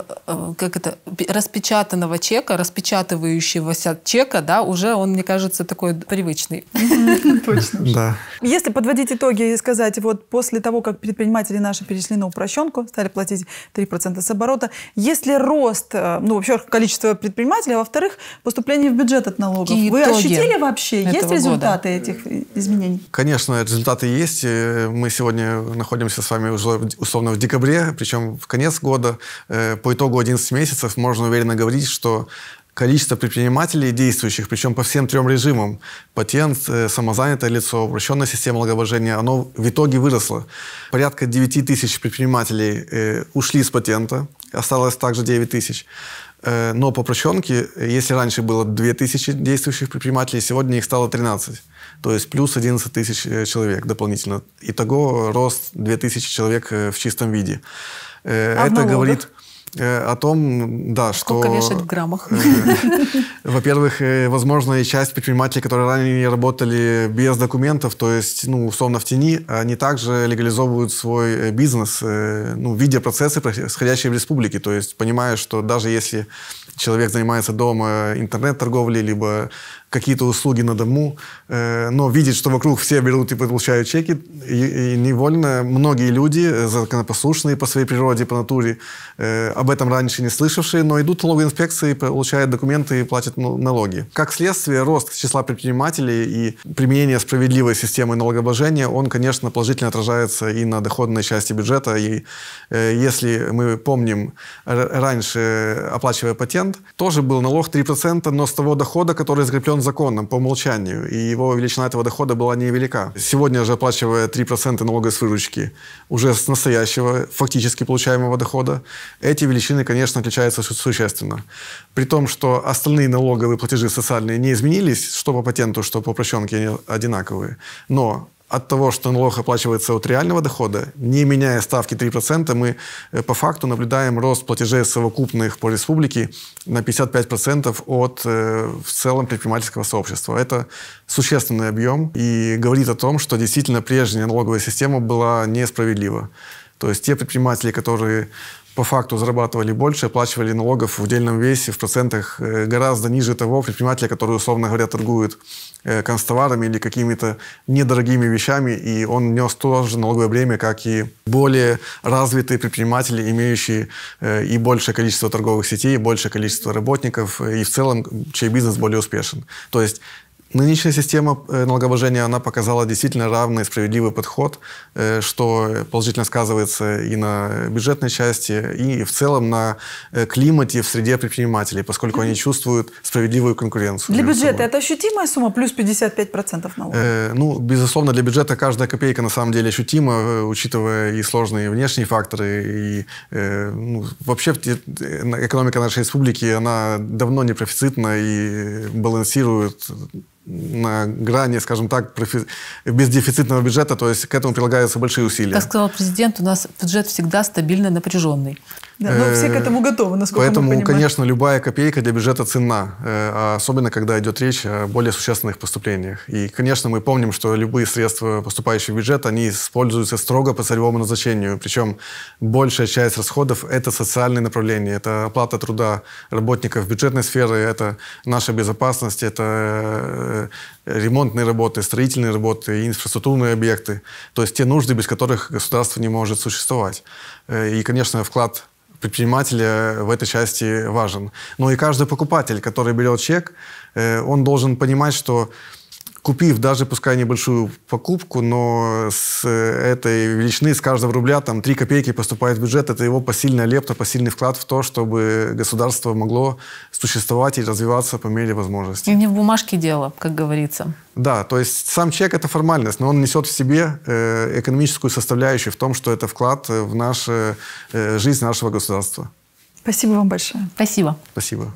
распечатанного чека, распечатывающегося чека, да, уже он, мне кажется, такой привычный. Точно. Да. Если подводить итоги и сказать, вот после того, как предприниматели наши перешли на упрощенку, стали платить 3% с оборота, есть ли рост, ну, вообще количество предпринимателей, а во-вторых, поступление в бюджет от налогов? Вы ощутили вообще? Есть результаты этих изменений? Конечно, результаты есть. Мы сегодня находимся с вами уже условно в декабре, причем в конец года. По итогу 11 месяцев можно уверенно говорить, что количество предпринимателей действующих, причем по всем 3 режимам, патент, самозанятое лицо, упрощенная система налогообложения, оно в итоге выросло. Порядка 9 тысяч предпринимателей ушли с патента, осталось также 9 тысяч. Но по упрощенке, если раньше было 2000 действующих предпринимателей, сегодня их стало 13. То есть плюс 11 тысяч человек дополнительно. Итого рост 2000 человек в чистом виде. Это говорит о том, да, что... Сколько вешать в граммах? Во-первых, возможно, и часть предпринимателей, которые ранее работали без документов, то есть, ну, условно в тени, они также легализовывают свой бизнес, ну, видя процессы, происходящие в республике. То есть, понимая, что даже если человек занимается дома интернет-торговлей, либо какие-то услуги на дому, но видит, что вокруг все берут и получают чеки, и невольно многие люди, законопослушные по своей природе, по натуре, об этом раньше не слышавшие, но идут в налоговые инспекции, получают документы и платят налоги. Как следствие, рост числа предпринимателей и применение справедливой системы налогообложения, он, конечно, положительно отражается и на доходной части бюджета. И если мы помним, раньше, оплачивая патент, тоже был налог 3%, но с того дохода, который закреплен законом по умолчанию, и его величина этого дохода была невелика. Сегодня же, оплачивая 3% налога с выручки уже с настоящего, фактически получаемого дохода, эти величины, конечно, отличаются существенно. При том, что остальные налоговые платежи социальные не изменились, что по патенту, что по упрощенке, они одинаковые. Но от того, что налог оплачивается от реального дохода, не меняя ставки 3%, мы по факту наблюдаем рост платежей совокупных по республике на 55% от в целом предпринимательского сообщества. Это существенный объем и говорит о том, что действительно прежняя налоговая система была несправедлива. То есть те предприниматели, которые по факту зарабатывали больше, оплачивали налогов в удельном весе, в процентах гораздо ниже того предпринимателя, который, условно говоря, торгует канцтоварами или какими-то недорогими вещами, и он нес тоже налоговое бремя, как и более развитые предприниматели, имеющие и большее количество торговых сетей, и большее количество работников, и в целом, чей бизнес более успешен. То есть Нынешняя система налогообложения, она показала действительно равный и справедливый подход, что положительно сказывается и на бюджетной части, и в целом на климате в среде предпринимателей, поскольку они чувствуют справедливую конкуренцию. Для бюджета это ощутимая сумма, плюс 55% налогов? Безусловно, для бюджета каждая копейка на самом деле ощутима, учитывая и сложные внешние факторы. И вообще экономика нашей республики, она давно не профицитна и балансирует на грани, скажем так, бездефицитного бюджета, то есть к этому прилагаются большие усилия. Как сказал президент, у нас бюджет всегда стабильно напряженный. Да, но все к этому готовы, насколько мы понимаем. Поэтому, конечно, любая копейка для бюджета ценна, особенно когда идет речь о более существенных поступлениях. И, конечно, мы помним, что любые средства, поступающие в бюджет, они используются строго по целевому назначению. Причем большая часть расходов – это социальные направления, это оплата труда работников бюджетной сферы, это наша безопасность, это ремонтные работы, строительные работы, инфраструктурные объекты. То есть те нужды, без которых государство не может существовать. И, конечно, вклад предпринимателя в этой части важен. Но и каждый покупатель, который берет чек, он должен понимать, что купив даже, пускай небольшую покупку, но с этой величины, с каждого рубля, там 3 копейки поступает в бюджет, это его посильная лепта, посильный вклад в то, чтобы государство могло существовать и развиваться по мере возможности. И не в бумажке дело, как говорится. Да, то есть сам чек – это формальность, но он несет в себе экономическую составляющую в том, что это вклад в жизнь нашего государства. Спасибо вам большое. Спасибо. Спасибо.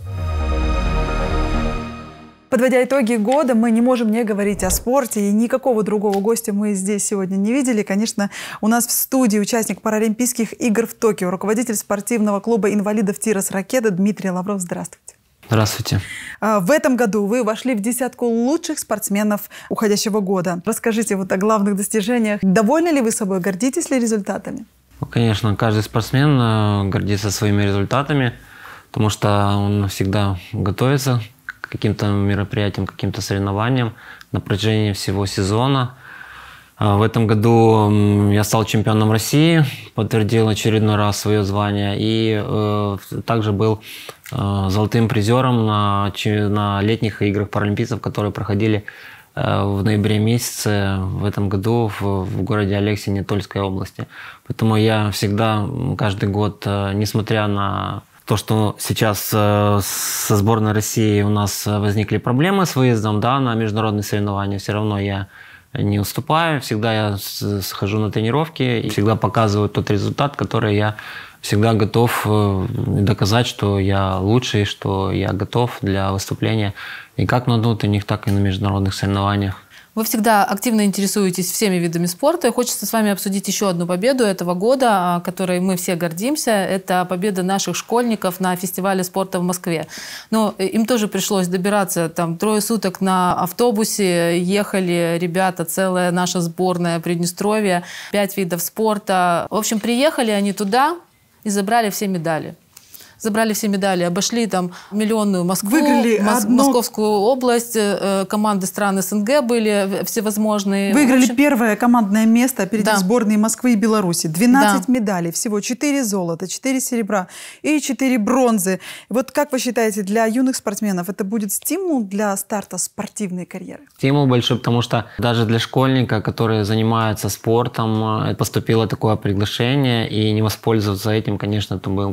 Подводя итоги года, мы не можем не говорить о спорте, и никакого другого гостя мы здесь сегодня не видели. Конечно, у нас в студии участник Паралимпийских игр в Токио, руководитель спортивного клуба инвалидов тира с ракеты Дмитрий Лавров. Здравствуйте. Здравствуйте. В этом году вы вошли в десятку лучших спортсменов уходящего года. Расскажите о главных достижениях. Довольны ли вы собой? Гордитесь ли результатами? Ну, конечно, каждый спортсмен гордится своими результатами, потому что он всегда готовится к каким-то мероприятиям, к каким-то соревнованиям на протяжении всего сезона. В этом году я стал чемпионом России, подтвердил очередной раз свое звание и также был золотым призером на летних играх паралимпийцев, которые проходили в ноябре месяце в этом году в городе Алексине Тульской области. Поэтому я всегда, каждый год, несмотря на то, что сейчас со сборной России у нас возникли проблемы с выездом, да, на международные соревнования, все равно я не уступаю. Всегда я схожу на тренировки и всегда показываю тот результат, который я всегда готов доказать, что я лучший, что я готов для выступления и как на внутренних, так и на международных соревнованиях. Вы всегда активно интересуетесь всеми видами спорта. И хочется с вами обсудить еще одну победу этого года, которой мы все гордимся. Это победа наших школьников на фестивале спорта в Москве. Но им тоже пришлось добираться там 3 суток на автобусе. Ехали ребята, целая наша сборная Приднестровья, 5 видов спорта. В общем, приехали они туда и забрали все медали. Забрали все медали, обошли там миллионную Москву, Московскую область, команды стран СНГ были всевозможные. Выиграли первое командное место перед сборной Москвы и Беларуси. 12 медалей, всего 4 золота, 4 серебра и 4 бронзы. Вот как вы считаете, для юных спортсменов это будет стимул для старта спортивной карьеры? Стимул большой, потому что даже для школьника, который занимается спортом, поступило такое приглашение, и не воспользоваться этим, конечно, это было,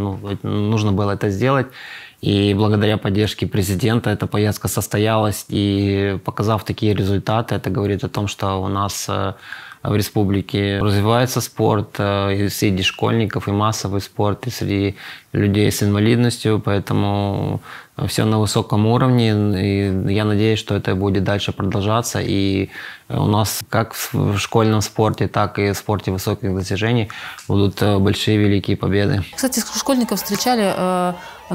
нужно было это сделать. И благодаря поддержке президента эта поездка состоялась. И показав такие результаты, это говорит о том, что у нас в республике развивается спорт и среди школьников, и массовый спорт, и среди людей с инвалидностью. Поэтому все на высоком уровне. И я надеюсь, что это будет дальше продолжаться. И у нас как в школьном спорте, так и в спорте высоких достижений будут большие великие победы. Кстати, школьников встречали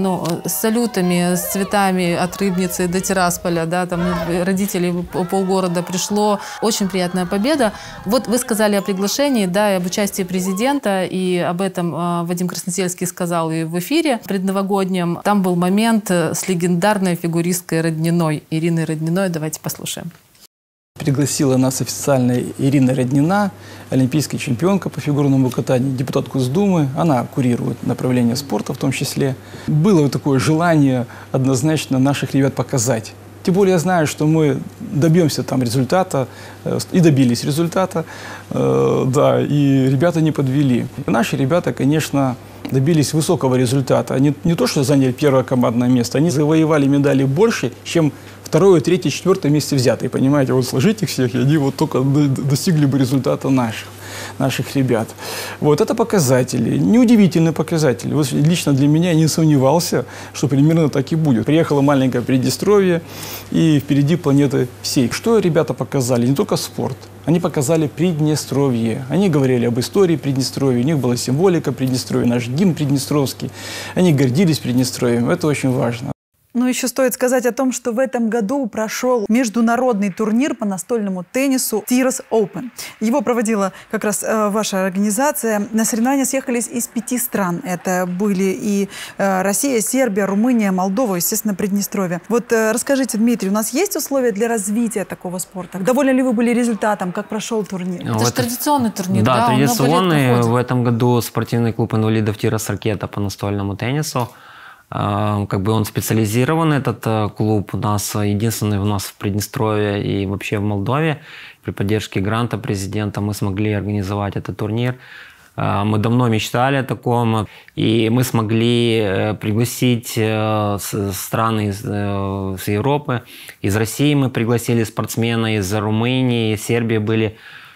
с салютами, с цветами от Рыбницы до Тирасполя. Да, там родителей полгорода пришло. Очень приятная победа. Вот вы сказали о приглашении, да, и об участии президента. И об этом Вадим Красносельский сказал и в эфире предновогоднем. Там был момент с легендарной фигуристкой Родниной, Ириной Родниной. Давайте послушаем. Пригласила нас официально Ирина Роднина, олимпийская чемпионка по фигурному катанию, депутат Госдумы. Она курирует направление спорта в том числе. Было такое желание однозначно наших ребят показать Тем более я знаю, что мы добьемся там результата, и добились результата, да, и ребята не подвели. Наши ребята, конечно, добились высокого результата. Они не то, что заняли первое командное место, они завоевали медали больше, чем второе, третье, четвертое вместе взятые. Понимаете, вот сложить их всех, и они вот только достигли бы результата наших ребят. Вот это показатели, неудивительные показатели. Вот лично для меня не сомневался, что примерно так и будет. Приехало маленькое Приднестровье, и впереди планеты всей. Что ребята показали? Не только спорт. Они показали Приднестровье. Они говорили об истории Приднестровья, у них была символика Приднестровья, наш гимн приднестровский. Они гордились Приднестровьем, это очень важно. Ну, еще стоит сказать о том, что в этом году прошел международный турнир по настольному теннису Tiras Open. Его проводила как раз ваша организация. На соревнования съехались из 5 стран. Это были и Россия, Сербия, Румыния, Молдова, естественно, Приднестровье. Вот расскажите, Дмитрий, у нас есть условия для развития такого спорта? Довольны ли вы были результатом? Как прошел турнир? Это же традиционный турнир, да? Да, традиционный. В этом году спортивный клуб инвалидов Tiras Ракета по настольному теннису. Как бы он специализирован, этот клуб у нас единственный у нас в Приднестровье и вообще в Молдове. При поддержке гранта президента мы смогли организовать этот турнир. Мы давно мечтали о таком, и мы смогли пригласить страны с Европы. Из России мы пригласили спортсмена, из Румынии, из Сербии были.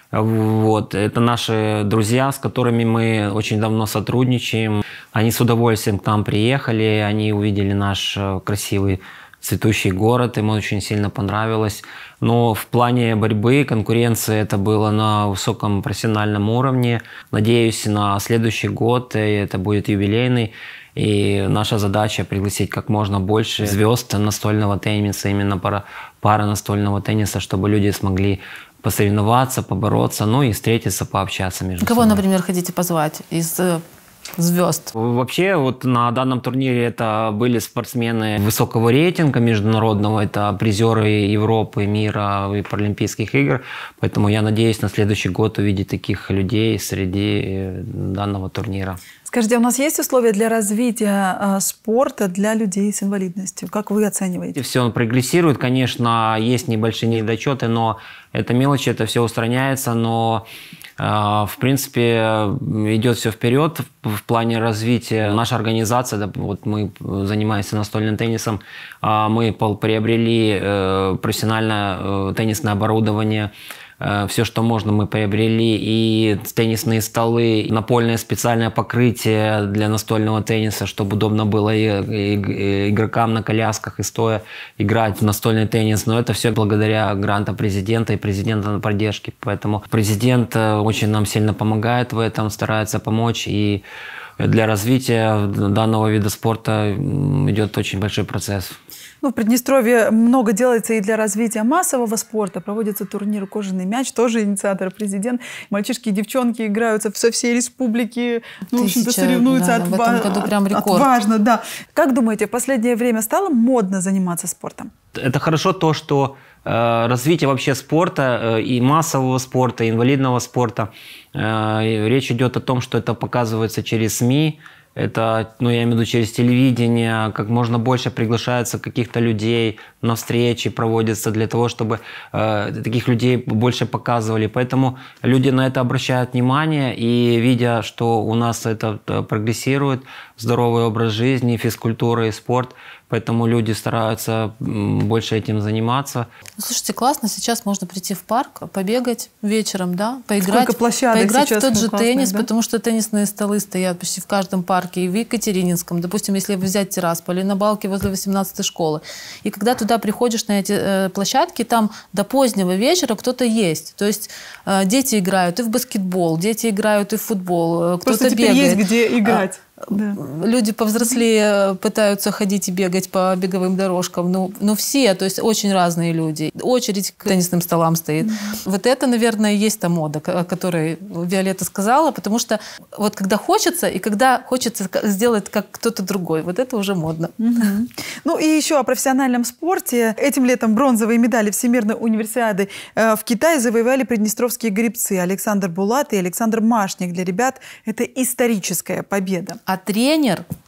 Вот. Это наши друзья, с которыми мы очень давно сотрудничаем. Они с удовольствием к нам приехали, они увидели наш красивый цветущий город, им очень сильно понравилось. Но в плане борьбы, конкуренции это было на высоком профессиональном уровне. Надеюсь, на следующий год, это будет юбилейный, и наша задача пригласить как можно больше звезд настольного тенниса, именно пара настольного тенниса, чтобы люди смогли посоревноваться, побороться, ну и встретиться, пообщаться между собой. Кого, например, хотите позвать из звезд? Вообще, вот на данном турнире это были спортсмены высокого рейтинга международного, это призеры Европы, мира и Паралимпийских игр, поэтому я надеюсь на следующий год увидеть таких людей среди данного турнира. Скажите, а у нас есть условия для развития спорта для людей с инвалидностью? Как вы оцениваете? Все прогрессирует, конечно, есть небольшие недочеты, но это мелочи, это все устраняется, но в принципе идет все вперед в плане развития. Наша организация, вот мы занимаемся настольным теннисом, мы приобрели профессиональное теннисное оборудование. Все, что можно, мы приобрели. И теннисные столы, напольное специальное покрытие для настольного тенниса, чтобы удобно было и игрокам на колясках и стоя играть в настольный теннис. Но это все благодаря гранту президента и президента на поддержке. Поэтому президент очень нам сильно помогает в этом, старается помочь. И для развития данного вида спорта идет очень большой процесс. Ну, в Приднестровье много делается и для развития массового спорта. Проводится турнир «Кожаный мяч», тоже инициатор президент. Мальчишки и девчонки играются со всей республики. Ну, в общем-то, соревнуются. Да, в этом году прям рекорд. Отважно, да. Как думаете, в последнее время стало модно заниматься спортом? Это хорошо то, что развитие вообще спорта, и массового спорта, и инвалидного спорта. Речь идет о том, что это показывается через СМИ. Это, ну, я имею в виду через телевидение, как можно больше приглашается каких-то людей на встречи, проводятся для того, чтобы таких людей больше показывали. Поэтому люди на это обращают внимание, и видя, что у нас это прогрессирует, здоровый образ жизни, физкультура и спорт, поэтому люди стараются больше этим заниматься. Слушайте, классно, сейчас можно прийти в парк, побегать вечером, да, поиграть в тот же теннис, да? Потому что теннисные столы стоят почти в каждом парке, и в Екатерининском, допустим, если взять Тирасполь, или на Балке возле 18-й школы. И когда туда приходишь на эти площадки, там до позднего вечера кто-то есть. То есть дети играют и в баскетбол, дети играют и в футбол, кто-то бегает. Теперь есть где играть. Да. Люди повзрослее пытаются ходить и бегать по беговым дорожкам. Ну, все, то есть очень разные люди. Очередь к теннисным столам стоит. Вот это, наверное, и есть та мода, о которой Виолетта сказала, потому что вот когда хочется, и когда хочется сделать как кто-то другой, вот это уже модно. Ну и еще о профессиональном спорте. Этим летом бронзовые медали Всемирной универсиады в Китае завоевали приднестровские гребцы Александр Булат и Александр Машник. Для ребят это историческая победа. А тренер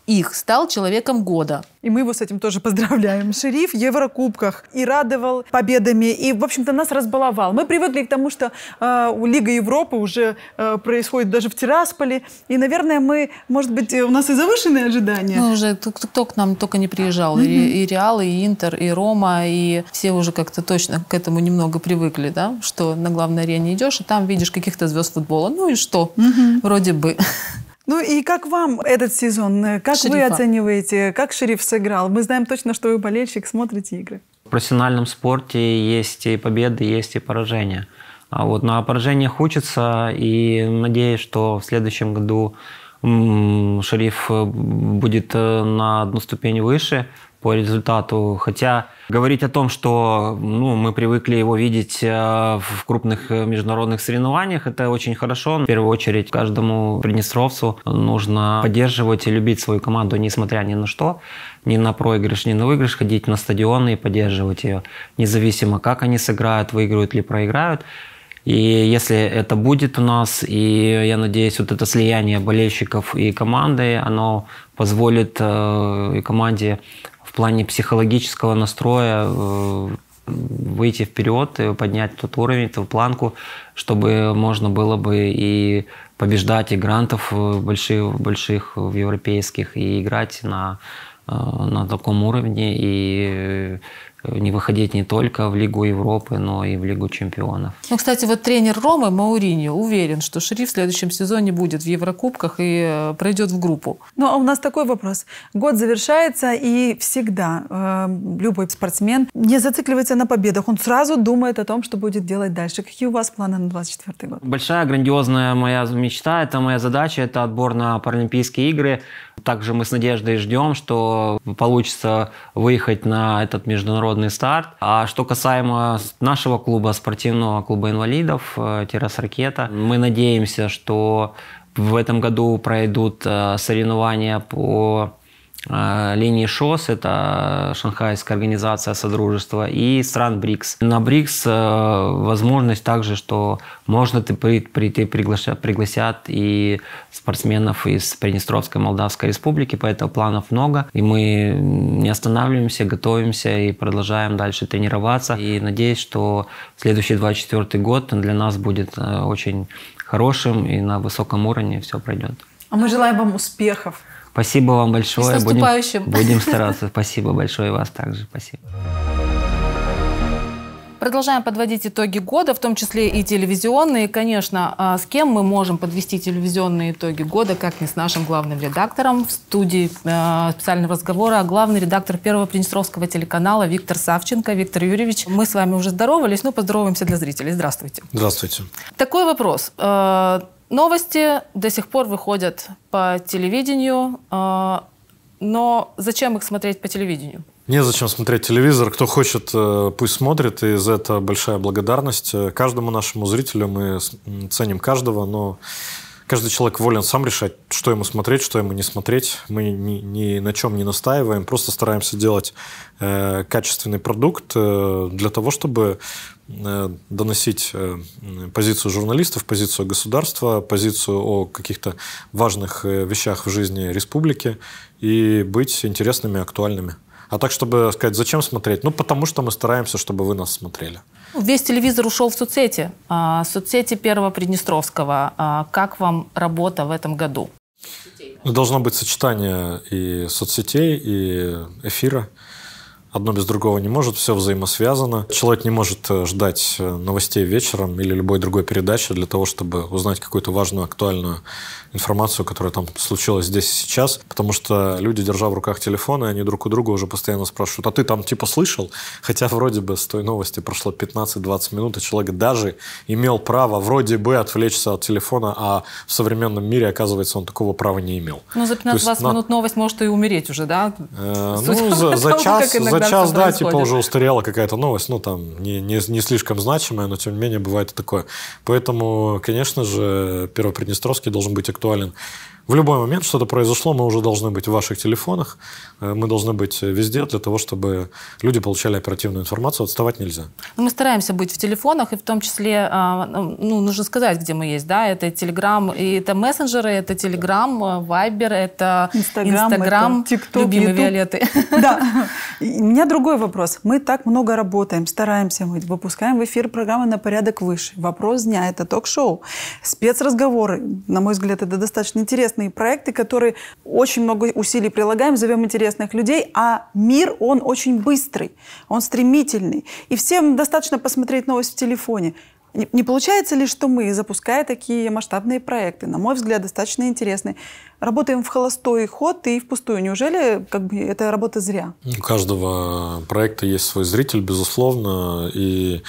их стал человеком года. И мы его с этим тоже поздравляем. Шериф в Еврокубках и радовал победами, и, в общем-то, нас разбаловал. Мы привыкли к тому, что Лига Европы уже происходит даже в Тирасполе. И, наверное, мы, может быть, у нас и завышенные ожидания. Ну, уже кто к нам только не приезжал. И Реал, и Интер, и Рома, и все уже как-то точно к этому немного привыкли, да? Что на главной арене идешь, и там видишь каких-то звезд футбола. Ну и что? Вроде бы. Ну и как вам этот сезон? Как вы оцениваете, как Шериф сыграл? Мы знаем точно, что вы болельщик, смотрите игры. В профессиональном спорте есть и победы, есть и поражения. А вот на поражениях учатся, и надеюсь, что в следующем году Шериф будет на одну ступень выше по результату. Хотя говорить о том, что мы привыкли его видеть в крупных международных соревнованиях, это очень хорошо. В первую очередь каждому приднестровцу нужно поддерживать и любить свою команду, несмотря ни на что, ни на проигрыш, ни на выигрыш, ходить на стадионы и поддерживать ее, независимо, как они сыграют, выиграют или проиграют. И если это будет у нас, и я надеюсь, вот это слияние болельщиков и команды, оно позволит и команде в плане психологического настроя выйти вперед, и поднять тот уровень, ту планку, чтобы можно было бы и побеждать и грантов больших европейских, и играть на таком уровне, и не выходить не только в Лигу Европы, но и в Лигу чемпионов. Ну, кстати, вот тренер Ромы Мауриньо уверен, что Шериф в следующем сезоне будет в Еврокубках и пройдет в группу. Ну, а у нас такой вопрос. Год завершается, и всегда любой спортсмен не зацикливается на победах. Он сразу думает о том, что будет делать дальше. Какие у вас планы на 2024 год? Большая, грандиозная моя мечта, это моя задача, это отбор на Паралимпийские игры. Также мы с надеждой ждем, что получится выехать на этот международный старт. А что касаемо нашего клуба, спортивного клуба инвалидов «Тирас-Ракета», мы надеемся, что в этом году пройдут соревнования по линии ШОС, это Шанхайская организация Содружества, и стран БРИКС. На БРИКС возможность также, что можно прийти, пригласят и спортсменов из Приднестровской Молдавской Республики, поэтому планов много. И мы не останавливаемся, готовимся и продолжаем дальше тренироваться. И надеюсь, что следующий 2024 год для нас будет очень хорошим, и на высоком уровне все пройдет. А мы желаем вам успехов. Спасибо вам большое. И с наступающим. Будем стараться. Спасибо большое, и вас также. Спасибо. Продолжаем подводить итоги года, в том числе и телевизионные. Конечно, с кем мы можем подвести телевизионные итоги года, как не с нашим главным редактором. В студии специального разговора главный редактор Первого Приднестровского телеканала Виктор Савченко. Виктор Юрьевич, мы с вами уже здоровались, но поздороваемся для зрителей. Здравствуйте. Здравствуйте. Такой вопрос. Новости до сих пор выходят по телевидению, но зачем их смотреть по телевидению? Незачем смотреть телевизор. Кто хочет, пусть смотрит, и за это большая благодарность каждому нашему зрителю. Мы ценим каждого, но каждый человек волен сам решать, что ему смотреть, что ему не смотреть. Мы ни на чем не настаиваем, просто стараемся делать качественный продукт для того, чтобы доносить позицию журналистов, позицию государства, позицию о каких-то важных вещах в жизни республики и быть интересными, актуальными. А так, чтобы сказать, зачем смотреть? Ну, потому что мы стараемся, чтобы вы нас смотрели. Весь телевизор ушел в соцсети. Соцсети Первого Приднестровского. Как вам работа в этом году? Должно быть сочетание и соцсетей, и эфира. Одно без другого не может, все взаимосвязано. Человек не может ждать новостей вечером или любой другой передачи для того, чтобы узнать какую-то важную, актуальную информацию, которая там случилась здесь и сейчас. Потому что люди, держа в руках телефоны, они друг у друга уже постоянно спрашивают: а ты там типа слышал? Хотя вроде бы с той новости прошло 15-20 минут, и человек даже имел право вроде бы отвлечься от телефона, а в современном мире, оказывается, он такого права не имел. Ну, за 15-20 минут новость может и умереть уже, да? За час, да, типа уже устарела какая-то новость, ну, там, не слишком значимая, но, тем не менее, бывает и такое. Поэтому, конечно же, Первоприднестровский должен быть актуален В любой момент что-то произошло, мы уже должны быть в ваших телефонах, мы должны быть везде для того, чтобы люди получали оперативную информацию, отставать нельзя. Мы стараемся быть в телефонах, и в том числе, нужно сказать, где мы есть, да, это Telegram, и это мессенджеры, это Telegram, Viber, это Instagram, TikTok, любимый YouTube. Виолетты. Да. У меня другой вопрос. Мы так много работаем, стараемся, мы выпускаем в эфир программы «На порядок выше». «Вопрос дня» — это ток-шоу. Спецразговоры, на мой взгляд, это достаточно интересные проекты, которые очень много усилий прилагаем, зовем интересных людей, а мир, он очень быстрый, он стремительный. И всем достаточно посмотреть новость в телефоне. Не получается ли, что мы, запуская такие масштабные проекты, на мой взгляд, достаточно интересные, работаем в холостой ход и впустую? Неужели эта работа зря? У каждого проекта есть свой зритель, безусловно, и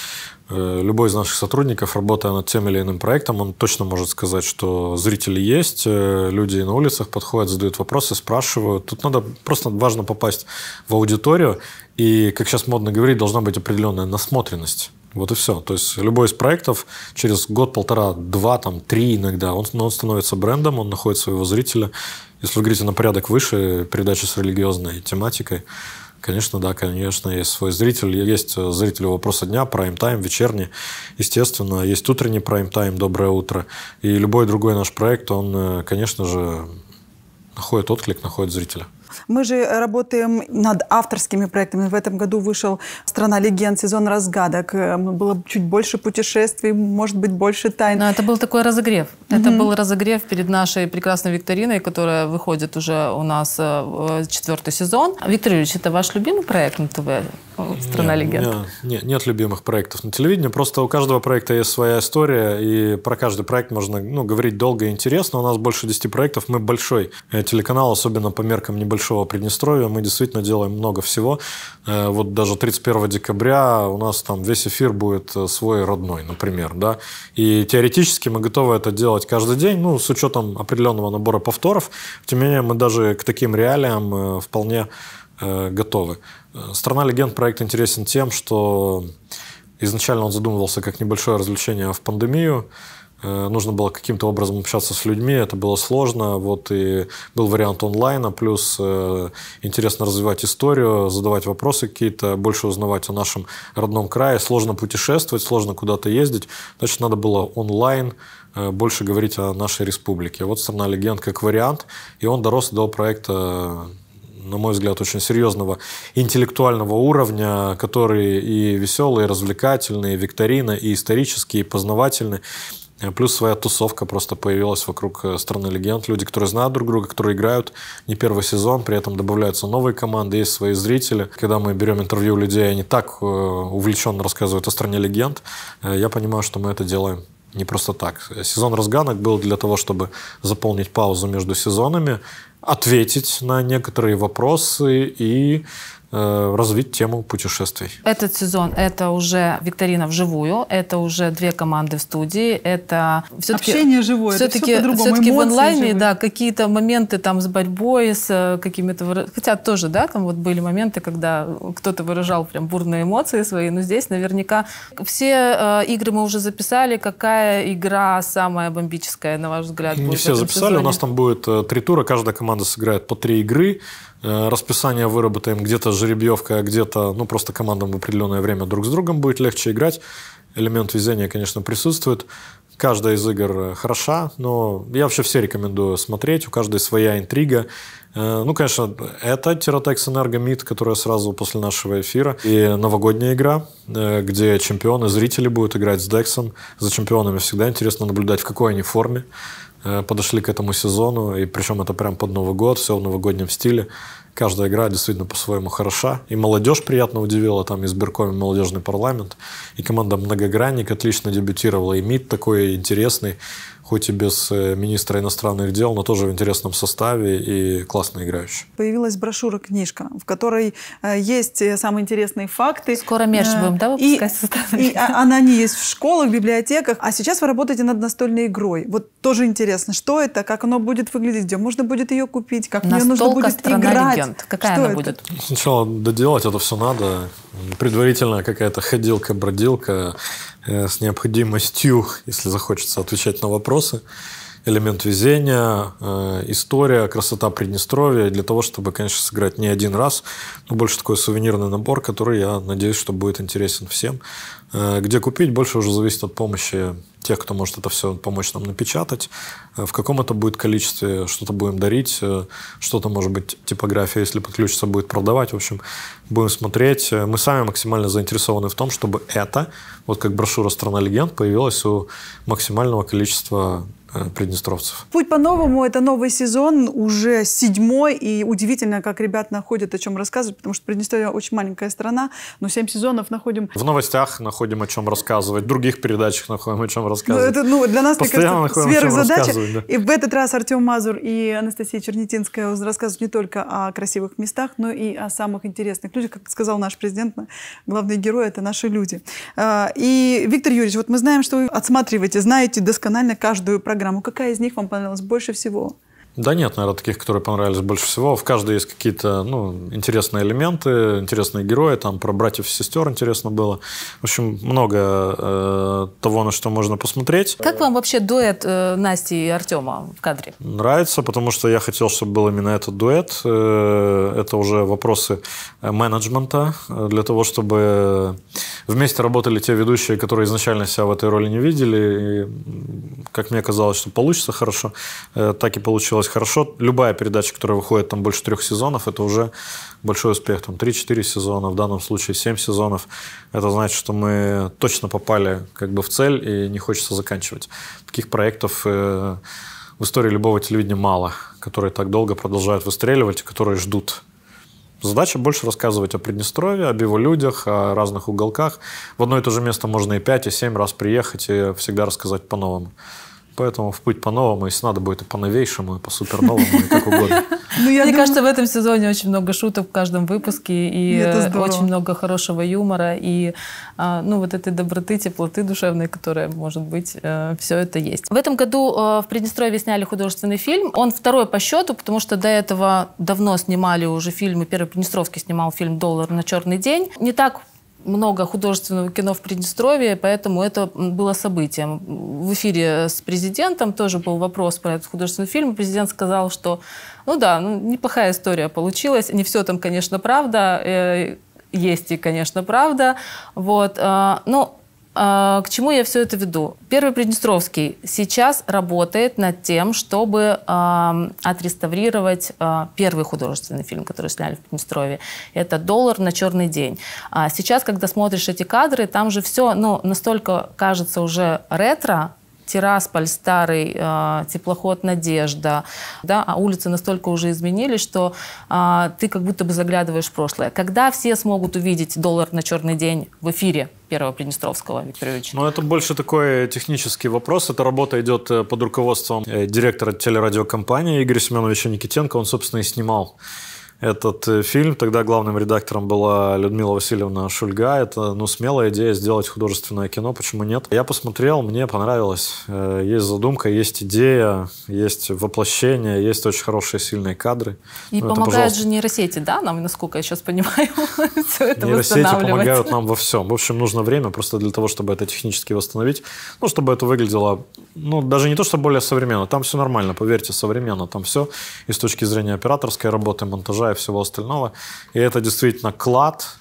любой из наших сотрудников, работая над тем или иным проектом, он точно может сказать, что зрители есть, люди на улицах подходят, задают вопросы, спрашивают. Тут просто важно попасть в аудиторию, и, как сейчас модно говорить, должна быть определенная насмотренность. Вот и все. То есть любой из проектов через год, полтора, два, три иногда, он становится брендом, он находит своего зрителя. Если вы говорите «На порядок выше», передача с религиозной тематикой, конечно, да, конечно, есть свой зритель. Есть зрители «Вопроса дня», прайм-тайм, вечерний. Естественно, есть утренний прайм-тайм, «Доброе утро». И любой другой наш проект, он, конечно же, находит отклик, находит зрителя. Мы же работаем над авторскими проектами. В этом году вышел «Страна легенд», сезон разгадок. Было чуть больше путешествий, может быть, больше тайн. Но это был такой разогрев. Это был разогрев перед нашей прекрасной викториной, которая выходит уже у нас 4-й сезон. Виктор Юрьевич, это ваш любимый проект на ТВ «Страна легенд»? Нет любимых проектов на телевидении. Просто у каждого проекта есть своя история, и про каждый проект можно говорить долго и интересно. У нас больше 10 проектов. Мы большой телеканал, особенно по меркам небольшого Приднестровья. Мы действительно делаем много всего. Вот даже 31 декабря у нас там весь эфир будет свой родной, например. Да? И теоретически мы готовы это делать каждый день, с учетом определенного набора повторов. Тем не менее, мы даже к таким реалиям вполне готовы. «Страна легенд» проект интересен тем, что изначально он задумывался как небольшое развлечение в пандемию. Нужно было каким-то образом общаться с людьми, это было сложно. Вот и был вариант онлайна, плюс интересно развивать историю, задавать вопросы какие-то, больше узнавать о нашем родном крае. Сложно путешествовать, сложно куда-то ездить. Значит, надо было онлайн больше говорить о нашей республике. Вот «Страна легенд» как вариант, и он дорос до проекта, на мой взгляд, очень серьезного интеллектуального уровня, который и веселый, и развлекательный, и викторина, и исторический, и познавательный. Плюс своя тусовка просто появилась вокруг «Страны легенд». Люди, которые знают друг друга, которые играют не первый сезон, при этом добавляются новые команды, есть свои зрители. Когда мы берем интервью у людей, они так увлеченно рассказывают о «Стране легенд», я понимаю, что мы это делаем не просто так. Сезон разгадок был для того, чтобы заполнить паузу между сезонами, ответить на некоторые вопросы и развить тему путешествий. Этот сезон – это уже викторина вживую, это уже 2 команды в студии, это все-таки общение живое, все-таки в онлайне, да, какие-то моменты там с борьбой, с какими-то, хотя тоже, да, там вот были моменты, когда кто-то выражал прям бурные эмоции свои, но здесь наверняка все игры мы уже записали. Какая игра самая бомбическая, на ваш взгляд, будет? Не все записали, сезоне? У нас там будет 3 тура, каждая команда сыграет по 3 игры. Расписание выработаем, где-то жеребьевка, где-то просто командам в определенное время друг с другом будет легче играть. Элемент везения, конечно, присутствует. Каждая из игр хороша, но я вообще все рекомендую смотреть. У каждой своя интрига. Конечно, это Тиротекс Энерго МИД, которая сразу после нашего эфира. И новогодняя игра, где чемпионы, зрители будут играть с Дексом. За чемпионами всегда интересно наблюдать, в какой они форме подошли к этому сезону, и причем это прям под Новый год, все в новогоднем стиле. Каждая игра действительно по-своему хороша. И молодежь приятно удивила, там избирком молодежный парламент. И команда «Многогранник» отлично дебютировала. И МИД такой интересный, хоть и без министра иностранных дел, но тоже в интересном составе и классно играющий. Появилась брошюра-книжка, в которой есть самые интересные факты. Скоро мерч будем, да, выпускать составы? И она не есть в школах, в библиотеках. А сейчас вы работаете над настольной игрой. Вот тоже интересно, что это, как оно будет выглядеть, где можно будет ее купить, как в нее нужно будет «Страна легенд». Какая она будет? Сначала доделать это все надо. Предварительно какая-то ходилка-бродилка с необходимостью, если захочется, отвечать на вопросы. элемент везения, история, красота Приднестровья, для того, чтобы, конечно, сыграть не один раз, но больше такой сувенирный набор, который, я надеюсь, что будет интересен всем. Где купить, больше уже зависит от помощи тех, кто может это все помочь нам напечатать, в каком это будет количестве, что-то будем дарить, что-то, может быть, типография, если подключится, будет продавать. В общем, будем смотреть. Мы сами максимально заинтересованы в том, чтобы это, вот как брошюра «Страна легенд», появилась у максимального количества приднестровцев. «Путь по-новому» — это новый сезон, уже 7-й, и удивительно, как ребят находят о чем рассказывать, потому что Приднестровье очень маленькая страна, но 7 сезонов находим. В новостях находим о чем рассказывать, в других передачах находим о чем рассказывать. Это, для нас, постоянно мне кажется, сверхзадача. Да. И в этот раз Артем Мазур и Анастасия Чернетинская рассказывают не только о красивых местах, но и о самых интересных людях. Как сказал наш президент, главные герои — это наши люди. И, Виктор Юрьевич, вот мы знаем, что вы отсматриваете, знаете досконально каждую программу. Какая из них вам понравилась больше всего? Да нет, наверное, таких, которые понравились больше всего. В каждой есть какие-то интересные элементы, интересные герои. Там про братьев и сестер интересно было. В общем, много того, на что можно посмотреть. Как вам вообще дуэт Насти и Артема в кадре? Нравится, потому что я хотел, чтобы был именно этот дуэт. Это уже вопросы менеджмента. Для того, чтобы вместе работали те ведущие, которые изначально себя в этой роли не видели. И, как мне казалось, что получится хорошо, так и получилось хорошо. Любая передача, которая выходит там больше 3 сезонов, это уже большой успех. Там 3-4 сезона, в данном случае 7 сезонов. Это значит, что мы точно попали как бы в цель и не хочется заканчивать. Таких проектов в истории любого телевидения мало, которые так долго продолжают выстреливать и которые ждут. Задача больше рассказывать о Приднестровье, об его людях, о разных уголках. В одно и то же место можно и 5, и 7 раз приехать и всегда рассказать по-новому. Поэтому в путь по-новому, если надо будет и по-новейшему, и по-суперновому, и как угодно. Мне кажется, в этом сезоне очень много шуток в каждом выпуске, и очень много хорошего юмора, и вот этой доброты, теплоты душевной, которая, может быть, все это есть. В этом году в Приднестровье сняли художественный фильм. Он второй по счету, потому что до этого давно снимали уже фильмы. Первый Приднестровский снимал фильм «Доллар на черный день». Не так много художественного кино в Приднестровье, поэтому это было событием. В эфире с президентом тоже был вопрос про этот художественный фильм. Президент сказал, что, неплохая история получилась. Не все там, конечно, правда. Есть и, конечно, правда. К чему я все это веду? Первый Приднестровский сейчас работает над тем, чтобы отреставрировать первый художественный фильм, который сняли в Приднестровье. Это «Доллар на черный день». Сейчас, когда смотришь эти кадры, там же все настолько кажется уже ретро. Тирасполь старый, теплоход «Надежда», да, а улицы настолько уже изменились, что ты как будто бы заглядываешь в прошлое. Когда все смогут увидеть «Доллар на черный день» в эфире Первого Приднестровского, Виктор Юрьевич? Это больше такой технический вопрос. Эта работа идет под руководством директора телерадиокомпании Игоря Семеновича Никитенко. Он, собственно, и снимал этот фильм. Тогда главным редактором была Людмила Васильевна Шульга. Это смелая идея сделать художественное кино. Почему нет? Я посмотрел, мне понравилось. Есть задумка, есть идея, есть воплощение, есть очень хорошие, сильные кадры. И помогают же нейросети, да, нам, насколько я сейчас понимаю, все это нейросети помогают нам во всем. В общем, нужно время просто для того, чтобы это технически восстановить. Чтобы это выглядело, даже не то, что более современно. Там все нормально, поверьте, современно. Там все и с точки зрения операторской работы, монтажа и всего остального. И это действительно клад,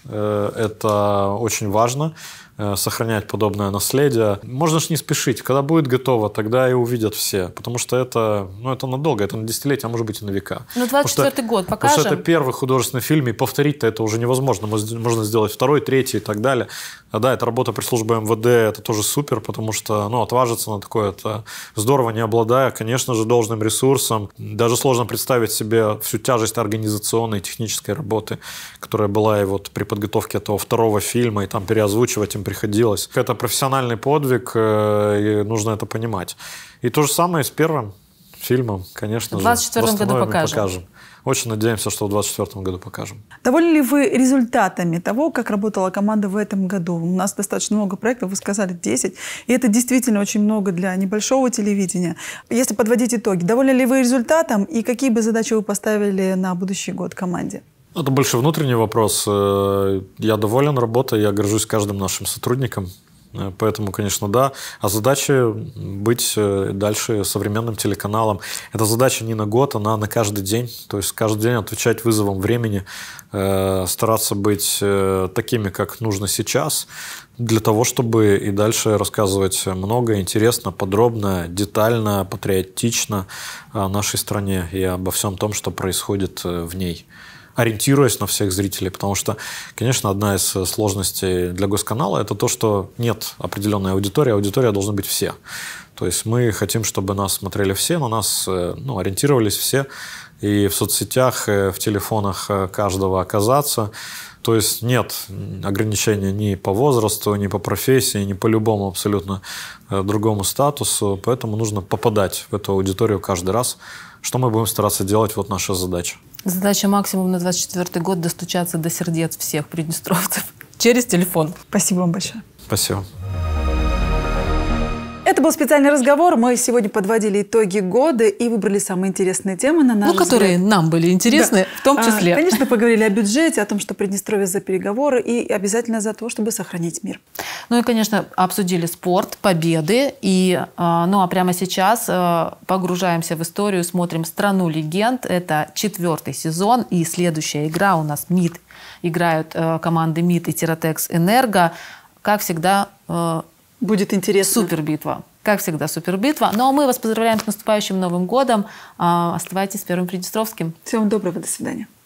это очень важно. сохранять подобное наследие. Можно же не спешить. Когда будет готово, тогда и увидят все. Потому что это, это надолго, это на десятилетия, а может быть и на века. Ну, 24-й год покажем. Потому что это первый художественный фильм, и повторить-то это уже невозможно. Можно сделать второй, третий и так далее. А да, это работа пресс-службы МВД, это тоже супер, потому что, отважиться на такое, это здорово, не обладая, конечно же, должным ресурсом. Даже сложно представить себе всю тяжесть организационной и технической работы, которая была и вот при подготовке этого второго фильма, и там переозвучивать им приходилось. Это профессиональный подвиг, и нужно это понимать. И то же самое с первым фильмом, конечно же. В 2024 году покажем. Очень надеемся, что в 2024 году покажем. Довольны ли вы результатами того, как работала команда в этом году? У нас достаточно много проектов, вы сказали 10, и это действительно очень много для небольшого телевидения. Если подводить итоги, довольны ли вы результатом и какие бы задачи вы поставили на будущий год команде? Это больше внутренний вопрос. Я доволен работой, я горжусь каждым нашим сотрудником. Поэтому, конечно, да. А задача быть дальше современным телеканалом. Эта задача не на год, она на каждый день. То есть каждый день отвечать вызовам времени, стараться быть такими, как нужно сейчас, для того, чтобы и дальше рассказывать много, интересно, подробно, детально, патриотично о нашей стране и обо всем том, что происходит в ней, ориентируясь на всех зрителей. Потому что, конечно, одна из сложностей для госканала – это то, что нет определенной аудитории, аудитория должна быть все. То есть мы хотим, чтобы нас смотрели все, на нас ориентировались все, и в соцсетях, в телефонах каждого оказаться. То есть нет ограничения ни по возрасту, ни по профессии, ни по любому абсолютно другому статусу. Поэтому нужно попадать в эту аудиторию каждый раз. Что мы будем стараться делать, вот наша задача. Задача максимум на 2024 год – достучаться до сердец всех приднестровцев через телефон. Спасибо вам большое. Спасибо. Это был специальный разговор. Мы сегодня подводили итоги года и выбрали самые интересные темы, на наш взгляд. Которые нам были интересны, да, в том числе. Конечно, поговорили о бюджете, о том, что Приднестровье за переговоры и обязательно за то, чтобы сохранить мир. Ну и, конечно, обсудили спорт, победы. А прямо сейчас погружаемся в историю, смотрим «Страну легенд». Это 4-й сезон, и следующая игра у нас МИД. Играют команды МИД и Тиротекс Энерго. Как всегда, будет интересно. Супербитва. Как всегда, супербитва. Ну а мы вас поздравляем с наступающим Новым годом. Оставайтесь с Первым Приднестровским. Всего вам доброго. До свидания.